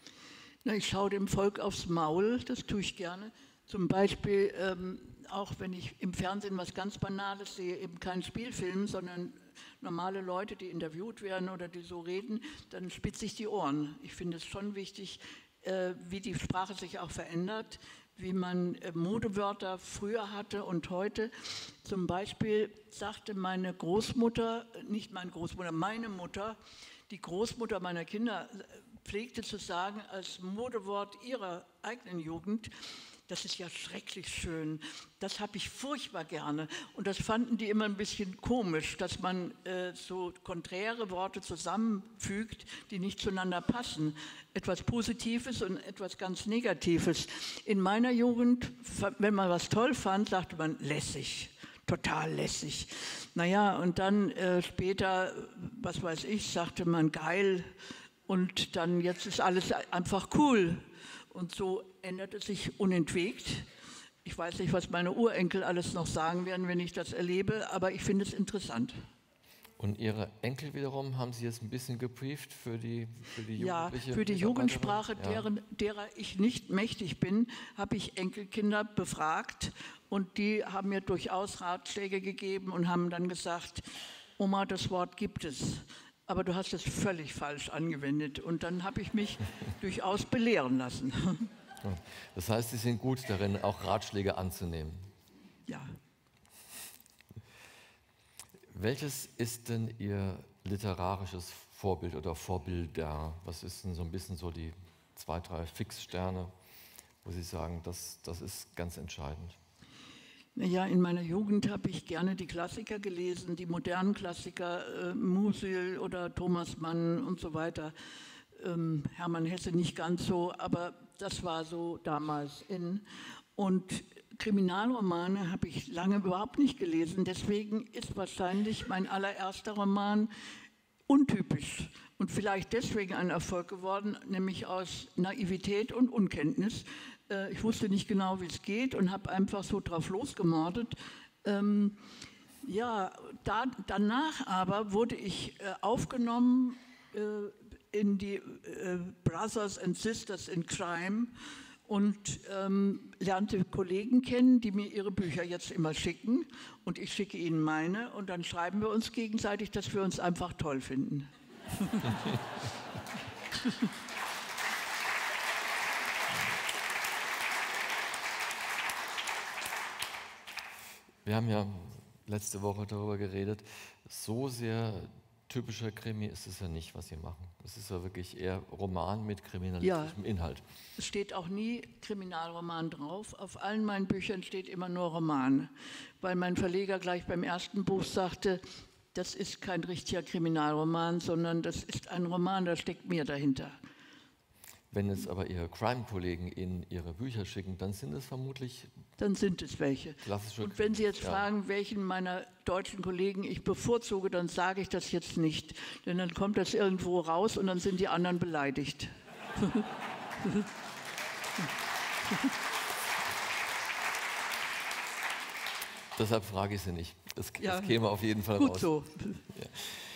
Na, ich schaue dem Volk aufs Maul, das tue ich gerne. Zum Beispiel, ähm, auch wenn ich im Fernsehen was ganz Banales sehe, eben kein Spielfilm, sondern normale Leute, die interviewt werden oder die so reden, dann spitze ich die Ohren. Ich finde es schon wichtig, äh, wie die Sprache sich auch verändert, wie man äh, Modewörter früher hatte und heute. Zum Beispiel sagte meine Großmutter, nicht meine Großmutter, meine Mutter, die Großmutter meiner Kinder, pflegte zu sagen als Modewort ihrer eigenen Jugend, das ist ja schrecklich schön, das habe ich furchtbar gerne. Und das fanden die immer ein bisschen komisch, dass man äh, so konträre Worte zusammenfügt, die nicht zueinander passen. Etwas Positives und etwas ganz Negatives. In meiner Jugend, wenn man was toll fand, sagte man lässig. Total lässig. Naja, und dann äh, später, was weiß ich, sagte man geil. Und dann jetzt ist alles einfach cool. Und so ändert es sich unentwegt. Ich weiß nicht, was meine Urenkel alles noch sagen werden, wenn ich das erlebe, aber ich finde es interessant. Und Ihre Enkel wiederum, haben Sie jetzt ein bisschen gebrieft für die, für die jugendliche Ja, für die Jugendsprache, deren, derer ich nicht mächtig bin, habe ich Enkelkinder befragt. Und die haben mir durchaus Ratschläge gegeben und haben dann gesagt, Oma, das Wort gibt es. aber du hast es völlig falsch angewendet. Und dann habe ich mich durchaus belehren lassen. Das heißt, Sie sind gut darin, auch Ratschläge anzunehmen. Ja. Welches ist denn Ihr literarisches Vorbild oder Vorbilder? Was ist denn so ein bisschen so die zwei, drei Fixsterne, wo Sie sagen, das, das ist ganz entscheidend? Ja, in meiner Jugend habe ich gerne die Klassiker gelesen, die modernen Klassiker, äh, Musil oder Thomas Mann und so weiter. Ähm, Hermann Hesse nicht ganz so, aber das war so damals in. Und Kriminalromane habe ich lange überhaupt nicht gelesen, deswegen ist wahrscheinlich mein allererster Roman untypisch und vielleicht deswegen ein Erfolg geworden, nämlich aus Naivität und Unkenntnis. Ich wusste nicht genau, wie es geht und habe einfach so drauf losgemordet. Ähm, ja, da, danach aber wurde ich äh, aufgenommen äh, in die äh, Brothers and Sisters in Crime und ähm, lernte Kollegen kennen, die mir ihre Bücher jetzt immer schicken und ich schicke ihnen meine und dann schreiben wir uns gegenseitig, dass wir uns einfach toll finden. Wir haben ja letzte Woche darüber geredet, so sehr typischer Krimi ist es ja nicht, was Sie machen. Es ist ja wirklich eher Roman mit kriminalistischem Ja, Inhalt. Es steht auch nie Kriminalroman drauf. Auf allen meinen Büchern steht immer nur Roman, weil mein Verleger gleich beim ersten Buch sagte, das ist kein richtiger Kriminalroman, sondern das ist ein Roman, da steckt mehr dahinter. Wenn es aber Ihre Crime-Kollegen Ihnen Ihre Bücher schicken, dann sind es vermutlich Dann sind es welche. klassische... Und wenn Sie jetzt ja. fragen, welchen meiner deutschen Kollegen ich bevorzuge, dann sage ich das jetzt nicht. Denn dann kommt das irgendwo raus und dann sind die anderen beleidigt. Deshalb frage ich Sie nicht. Es, Ja, es käme auf jeden Fall Gut raus. so. Ja.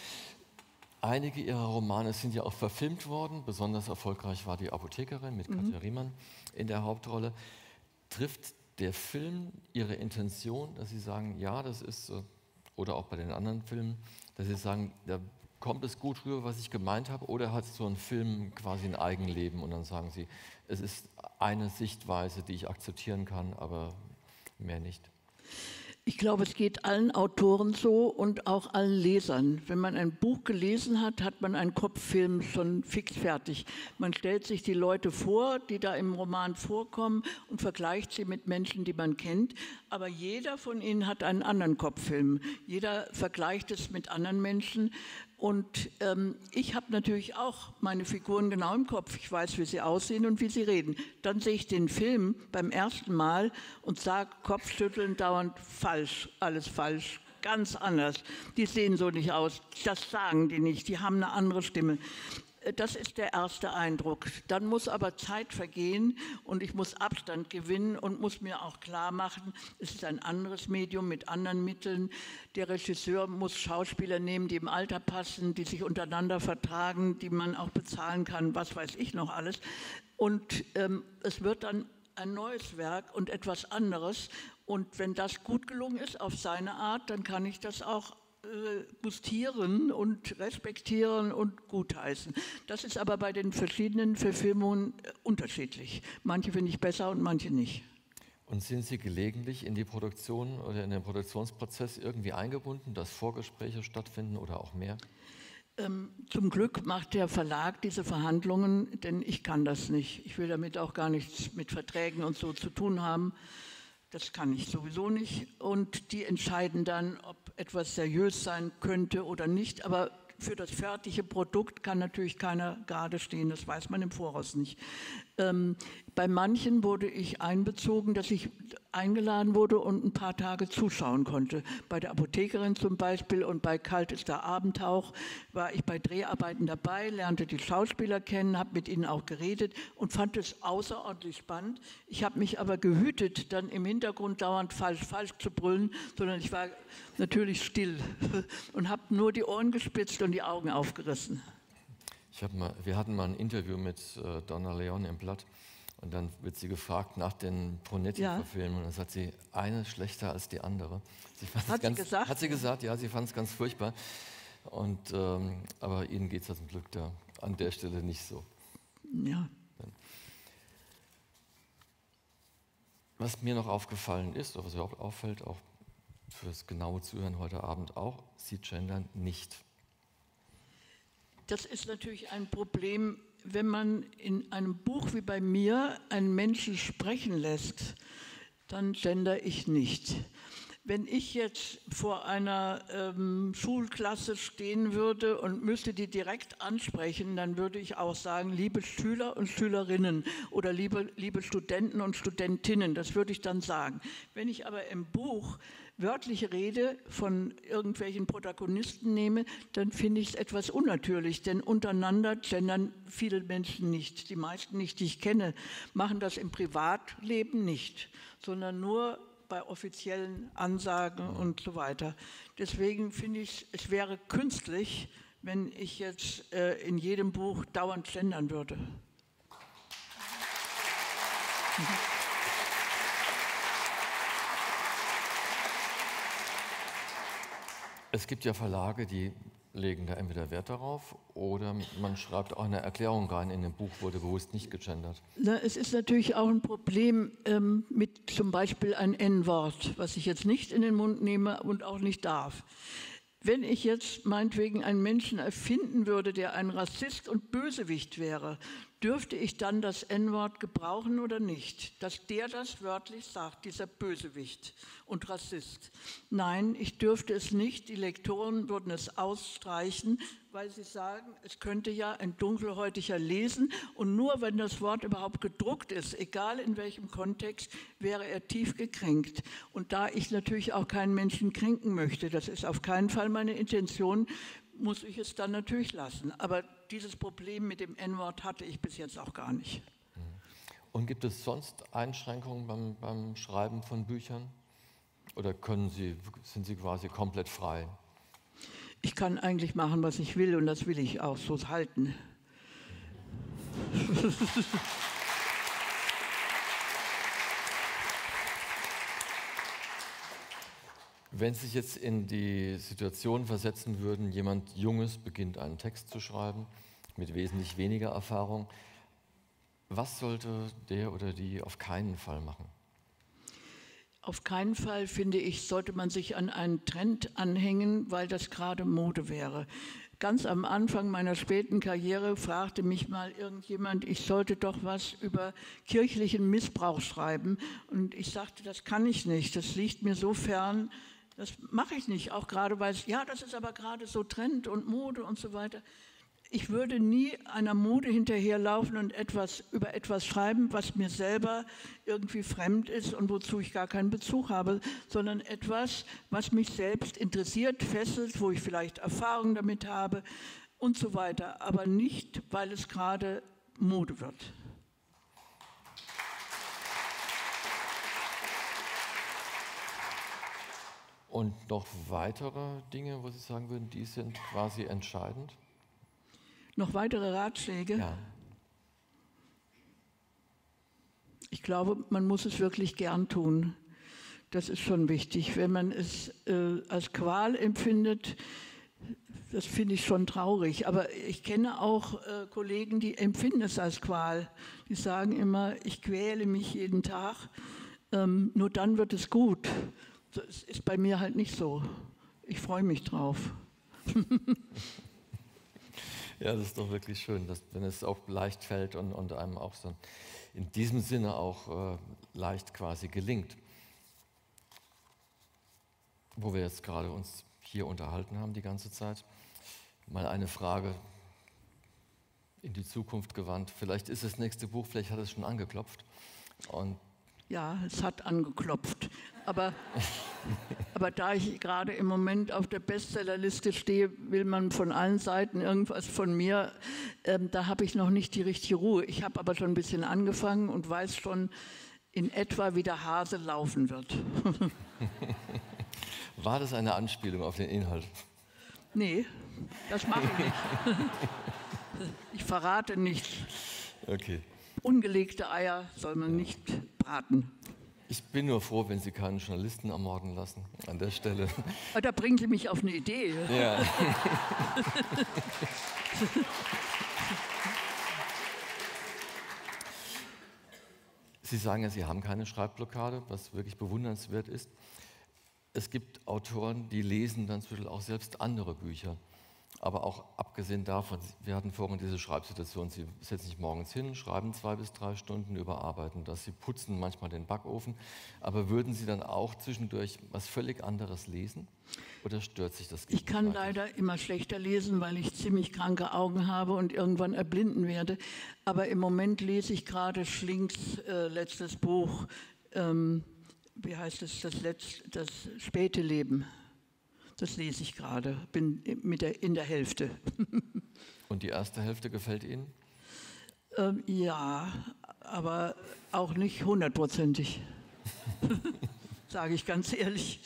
Einige Ihrer Romane sind ja auch verfilmt worden. Besonders erfolgreich war Die Apothekerin mit Mhm. Katja Riemann in der Hauptrolle. Trifft der Film Ihre Intention, dass Sie sagen, ja, das ist so, oder auch bei den anderen Filmen, dass Sie sagen, da kommt es gut rüber, was ich gemeint habe, oder hat so ein Film quasi ein Eigenleben und dann sagen Sie, es ist eine Sichtweise, die ich akzeptieren kann, aber mehr nicht? Ich glaube, es geht allen Autoren so und auch allen Lesern. Wenn man ein Buch gelesen hat, hat man einen Kopffilm schon fix fertig. Man stellt sich die Leute vor, die da im Roman vorkommen und vergleicht sie mit Menschen, die man kennt. Aber jeder von ihnen hat einen anderen Kopffilm. Jeder vergleicht es mit anderen Menschen. Und ähm, ich habe natürlich auch meine Figuren genau im Kopf. Ich weiß, wie sie aussehen und wie sie reden. Dann sehe ich den Film beim ersten Mal und sage kopfschüttelnd dauernd, falsch, alles falsch, ganz anders. Die sehen so nicht aus, das sagen die nicht, die haben eine andere Stimme. Das ist der erste Eindruck. Dann muss aber Zeit vergehen und ich muss Abstand gewinnen und muss mir auch klar machen, es ist ein anderes Medium mit anderen Mitteln. Der Regisseur muss Schauspieler nehmen, die im Alter passen, die sich untereinander vertragen, die man auch bezahlen kann, was weiß ich noch alles. Und ähm, es wird dann ein neues Werk und etwas anderes. Und wenn das gut gelungen ist auf seine Art, dann kann ich das auch gustieren und respektieren und gutheißen. Das ist aber bei den verschiedenen Verfilmungen unterschiedlich. Manche finde ich besser und manche nicht. Und sind Sie gelegentlich in die Produktion oder in den Produktionsprozess irgendwie eingebunden, dass Vorgespräche stattfinden oder auch mehr? Ähm, zum Glück macht der Verlag diese Verhandlungen, denn ich kann das nicht. Ich will damit auch gar nichts mit Verträgen und so zu tun haben. Das kann ich sowieso nicht. Und die entscheiden dann, ob etwas seriös sein könnte oder nicht. Aber für das fertige Produkt kann natürlich keiner gerade stehen. Das weiß man im Voraus nicht. Ähm, bei manchen wurde ich einbezogen, dass ich eingeladen wurde und ein paar Tage zuschauen konnte. Bei der Apothekerin zum Beispiel und bei Kalt ist der Abendtauch war ich bei Dreharbeiten dabei, lernte die Schauspieler kennen, habe mit ihnen auch geredet und fand es außerordentlich spannend. Ich habe mich aber gehütet, dann im Hintergrund dauernd falsch, falsch zu brüllen, sondern ich war natürlich still und habe nur die Ohren gespitzt und die Augen aufgerissen. Ich hab mal, wir hatten mal ein Interview mit äh, Donna Leon im Blatt und dann wird sie gefragt nach den Brunetti-Verfilmungen und dann sagt sie, eine schlechter als die andere. Sie hat ganz, sie gesagt? Hat sie gesagt, ja, sie fand es ganz furchtbar. Und, ähm, aber Ihnen geht es ja zum Glück da an der Stelle nicht so. Ja. Was mir noch aufgefallen ist, oder was mir auch auffällt, auch fürs genaue Zuhören heute Abend auch, Sie gendern nicht. Das ist natürlich ein Problem, wenn man in einem Buch wie bei mir einen Menschen sprechen lässt, dann gender ich nicht. Wenn ich jetzt vor einer ähm, Schulklasse stehen würde und müsste die direkt ansprechen, dann würde ich auch sagen, liebe Schüler und Schülerinnen oder liebe, liebe Studenten und Studentinnen, das würde ich dann sagen. Wenn ich aber im Buch wörtliche Rede von irgendwelchen Protagonisten nehme, dann finde ich es etwas unnatürlich, denn untereinander gendern viele Menschen nicht. Die meisten nicht, die ich kenne, machen das im Privatleben nicht, sondern nur bei offiziellen Ansagen und so weiter. Deswegen finde ich, es wäre künstlich, wenn ich jetzt äh, in jedem Buch dauernd gendern würde. Mhm. Es gibt ja Verlage, die legen da entweder Wert darauf oder man schreibt auch eine Erklärung rein, in dem Buch wurde bewusst nicht gegendert. Na, es ist natürlich auch ein Problem ähm, mit zum Beispiel ein En-Wort, was ich jetzt nicht in den Mund nehme und auch nicht darf. Wenn ich jetzt meinetwegen einen Menschen erfinden würde, der ein Rassist und Bösewicht wäre, dürfte ich dann das En-Wort gebrauchen oder nicht? Dass der das wörtlich sagt, dieser Bösewicht und Rassist. Nein, ich dürfte es nicht. Die Lektoren würden es ausstreichen, weil sie sagen, es könnte ja ein Dunkelhäutiger lesen und nur wenn das Wort überhaupt gedruckt ist, egal in welchem Kontext, wäre er tief gekränkt. Und da ich natürlich auch keinen Menschen kränken möchte, das ist auf keinen Fall meine Intention, muss ich es dann natürlich lassen. Aber dieses Problem mit dem En-Wort hatte ich bis jetzt auch gar nicht. Und gibt es sonst Einschränkungen beim, beim Schreiben von Büchern? Oder können Sie, sind Sie quasi komplett frei? Ich kann eigentlich machen, was ich will und das will ich auch so halten. Wenn Sie sich jetzt in die Situation versetzen würden, jemand Junges beginnt einen Text zu schreiben, mit wesentlich weniger Erfahrung, was sollte der oder die auf keinen Fall machen? Auf keinen Fall, finde ich, sollte man sich an einen Trend anhängen, weil das gerade Mode wäre. Ganz am Anfang meiner späten Karriere fragte mich mal irgendjemand, ich sollte doch was über kirchlichen Missbrauch schreiben. Und ich sagte, das kann ich nicht, das liegt mir so fern, das mache ich nicht. Auch gerade, weil es, ja, das ist aber gerade so Trend und Mode und so weiter. Ich würde nie einer Mode hinterherlaufen und etwas, über etwas schreiben, was mir selber irgendwie fremd ist und wozu ich gar keinen Bezug habe, sondern etwas, was mich selbst interessiert, fesselt, wo ich vielleicht Erfahrung damit habe und so weiter, aber nicht, weil es gerade Mode wird. Und noch weitere Dinge, wo Sie sagen würden, die sind quasi entscheidend? Noch weitere Ratschläge? Ja. Ich glaube, man muss es wirklich gern tun. Das ist schon wichtig. Wenn man es äh, als Qual empfindet, das finde ich schon traurig. Aber ich kenne auch äh, Kollegen, die empfinden es als Qual. Die sagen immer, ich quäle mich jeden Tag, ähm, nur dann wird es gut. Das ist bei mir halt nicht so. Ich freue mich drauf. Ja, das ist doch wirklich schön, dass, wenn es auch leicht fällt und, und einem auch so in diesem Sinne auch äh, leicht quasi gelingt. Wo wir jetzt gerade uns hier unterhalten haben die ganze Zeit, mal eine Frage in die Zukunft gewandt. Vielleicht ist das nächste Buch, vielleicht hat es schon angeklopft. Und ja, es hat angeklopft. Aber, aber da ich gerade im Moment auf der Bestsellerliste stehe, will man von allen Seiten irgendwas von mir. Ähm, da habe ich noch nicht die richtige Ruhe. Ich habe aber schon ein bisschen angefangen und weiß schon in etwa, wie der Hase laufen wird. War das eine Anspielung auf den Inhalt? Nee, das mache ich nicht. Ich verrate nichts. Okay. Ungelegte Eier soll man nicht braten. Ich bin nur froh, wenn Sie keinen Journalisten ermorden lassen an der Stelle. Aber da bringen Sie mich auf eine Idee. Ja. Sie sagen ja, Sie haben keine Schreibblockade, was wirklich bewundernswert ist. Es gibt Autoren, die lesen dann zum Beispiel auch selbst andere Bücher. Aber auch abgesehen davon, wir hatten vorhin diese Schreibsituation, Sie setzen sich morgens hin, schreiben zwei bis drei Stunden, überarbeiten das, Sie putzen manchmal den Backofen. Aber würden Sie dann auch zwischendurch was völlig anderes lesen? Oder stört sich das? Ich kann leider immer schlechter lesen, weil ich ziemlich kranke Augen habe und irgendwann erblinden werde. Aber im Moment lese ich gerade Schlinks äh, letztes Buch, ähm, wie heißt es, das, Letz-, das späte Leben. Das lese ich gerade, bin mit der, in der Hälfte. Und die erste Hälfte gefällt Ihnen? Ähm, ja, aber auch nicht hundertprozentig, sage ich ganz ehrlich.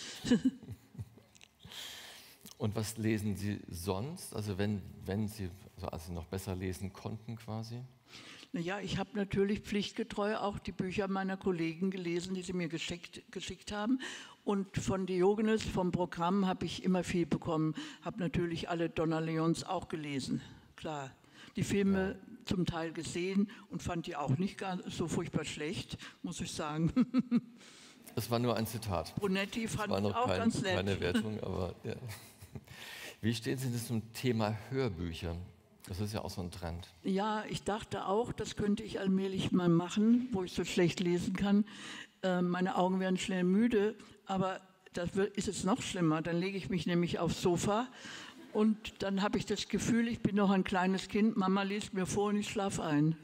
Und was lesen Sie sonst, also wenn, wenn Sie, also als Sie noch besser lesen konnten quasi? Naja, ich habe natürlich pflichtgetreu auch die Bücher meiner Kollegen gelesen, die sie mir geschickt, geschickt haben. Und von Diogenes, vom Programm, habe ich immer viel bekommen. Habe natürlich alle Donna Leons auch gelesen, klar. Die Filme ja. zum Teil gesehen und fand die auch nicht gar so furchtbar schlecht, muss ich sagen. Das war nur ein Zitat. Brunetti fand ich auch kein, ganz nett. Keine Wertung, aber ja. Wie stehen Sie denn zum Thema Hörbücher? Das ist ja auch so ein Trend. Ja, ich dachte auch, das könnte ich allmählich mal machen, wo ich so schlecht lesen kann. Äh, meine Augen werden schnell müde, aber das wird, ist es noch schlimmer. Dann lege ich mich nämlich aufs Sofa und dann habe ich das Gefühl, ich bin noch ein kleines Kind. Mama liest mir vor und ich schlafe ein.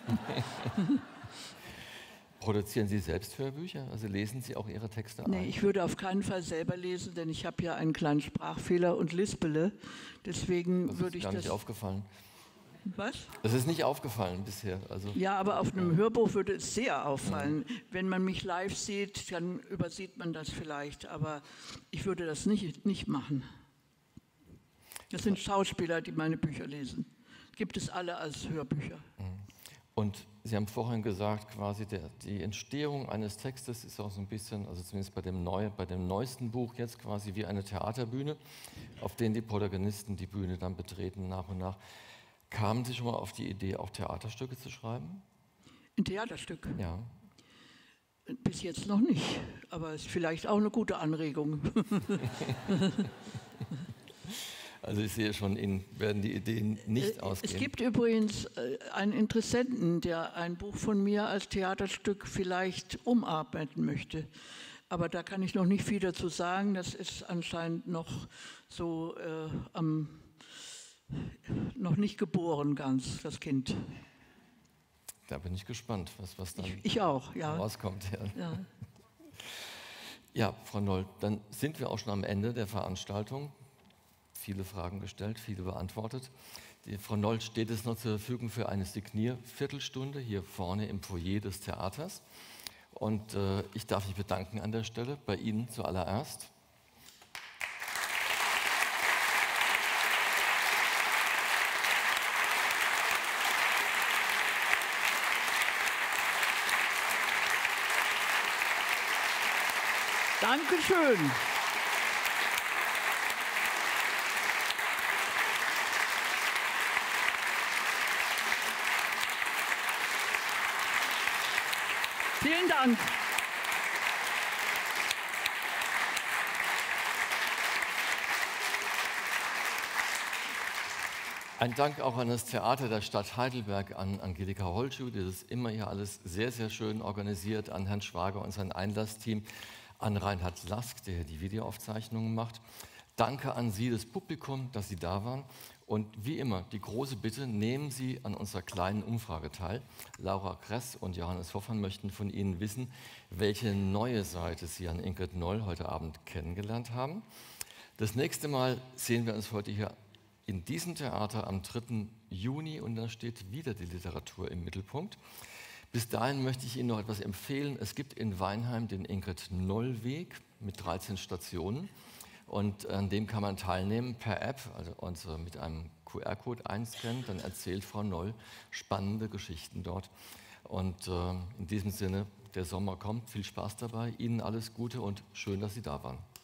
Produzieren Sie selbst Hörbücher? Also lesen Sie auch Ihre Texte ein? Nee, ich würde auf keinen Fall selber lesen, denn ich habe ja einen kleinen Sprachfehler und lispele. Deswegen das würde ich das... Das ist gar nicht das aufgefallen. Was? Das ist nicht aufgefallen bisher. Also ja, aber auf einem Hörbuch würde es sehr auffallen. Ja. Wenn man mich live sieht, dann übersieht man das vielleicht, aber ich würde das nicht, nicht machen. Das sind Schauspieler, die meine Bücher lesen. Gibt es alle als Hörbücher. Und Sie haben vorhin gesagt, quasi der, die Entstehung eines Textes ist auch so ein bisschen, also zumindest bei dem, neu, bei dem neuesten Buch jetzt quasi wie eine Theaterbühne, auf denen die Protagonisten die Bühne dann betreten nach und nach. Kamen Sie schon mal auf die Idee, auch Theaterstücke zu schreiben? Ein Theaterstück? Ja. Bis jetzt noch nicht, aber es ist vielleicht auch eine gute Anregung. Also ich sehe schon, Ihnen werden die Ideen nicht ausgehen. Es gibt übrigens einen Interessenten, der ein Buch von mir als Theaterstück vielleicht umarbeiten möchte. Aber da kann ich noch nicht viel dazu sagen. Das ist anscheinend noch so äh, am noch nicht geboren ganz, das Kind. Da bin ich gespannt, was, was dann ich, ich auch, ja. rauskommt. Ja. Ja. Ja, Frau Noll, dann sind wir auch schon am Ende der Veranstaltung. Viele Fragen gestellt, viele beantwortet. Die Frau Noll steht es noch zur Verfügung für eine Signierviertelstunde hier vorne im Foyer des Theaters. Und äh, ich darf mich bedanken an der Stelle, bei Ihnen zuallererst. Dankeschön. Vielen Dank. Ein Dank auch an das Theater der Stadt Heidelberg, an Angelika Holtschuh, die das immer hier alles sehr, sehr schön organisiert, an Herrn Schwager und sein Einlassteam, an Reinhard Lask, der die Videoaufzeichnungen macht. Danke an Sie, das Publikum, dass Sie da waren. Und wie immer, die große Bitte, nehmen Sie an unserer kleinen Umfrage teil. Laura Kress und Johannes Hoffmann möchten von Ihnen wissen, welche neue Seite Sie an Ingrid Noll heute Abend kennengelernt haben. Das nächste Mal sehen wir uns heute hier in diesem Theater am dritten Juni und da steht wieder die Literatur im Mittelpunkt. Bis dahin möchte ich Ihnen noch etwas empfehlen. Es gibt in Weinheim den Ingrid-Noll-Weg mit dreizehn Stationen und an dem kann man teilnehmen per App, also und mit einem Q R-Code einscannen, dann erzählt Frau Noll spannende Geschichten dort. Und äh, in diesem Sinne, Der Sommer kommt, viel Spaß dabei, Ihnen alles Gute und schön, dass Sie da waren.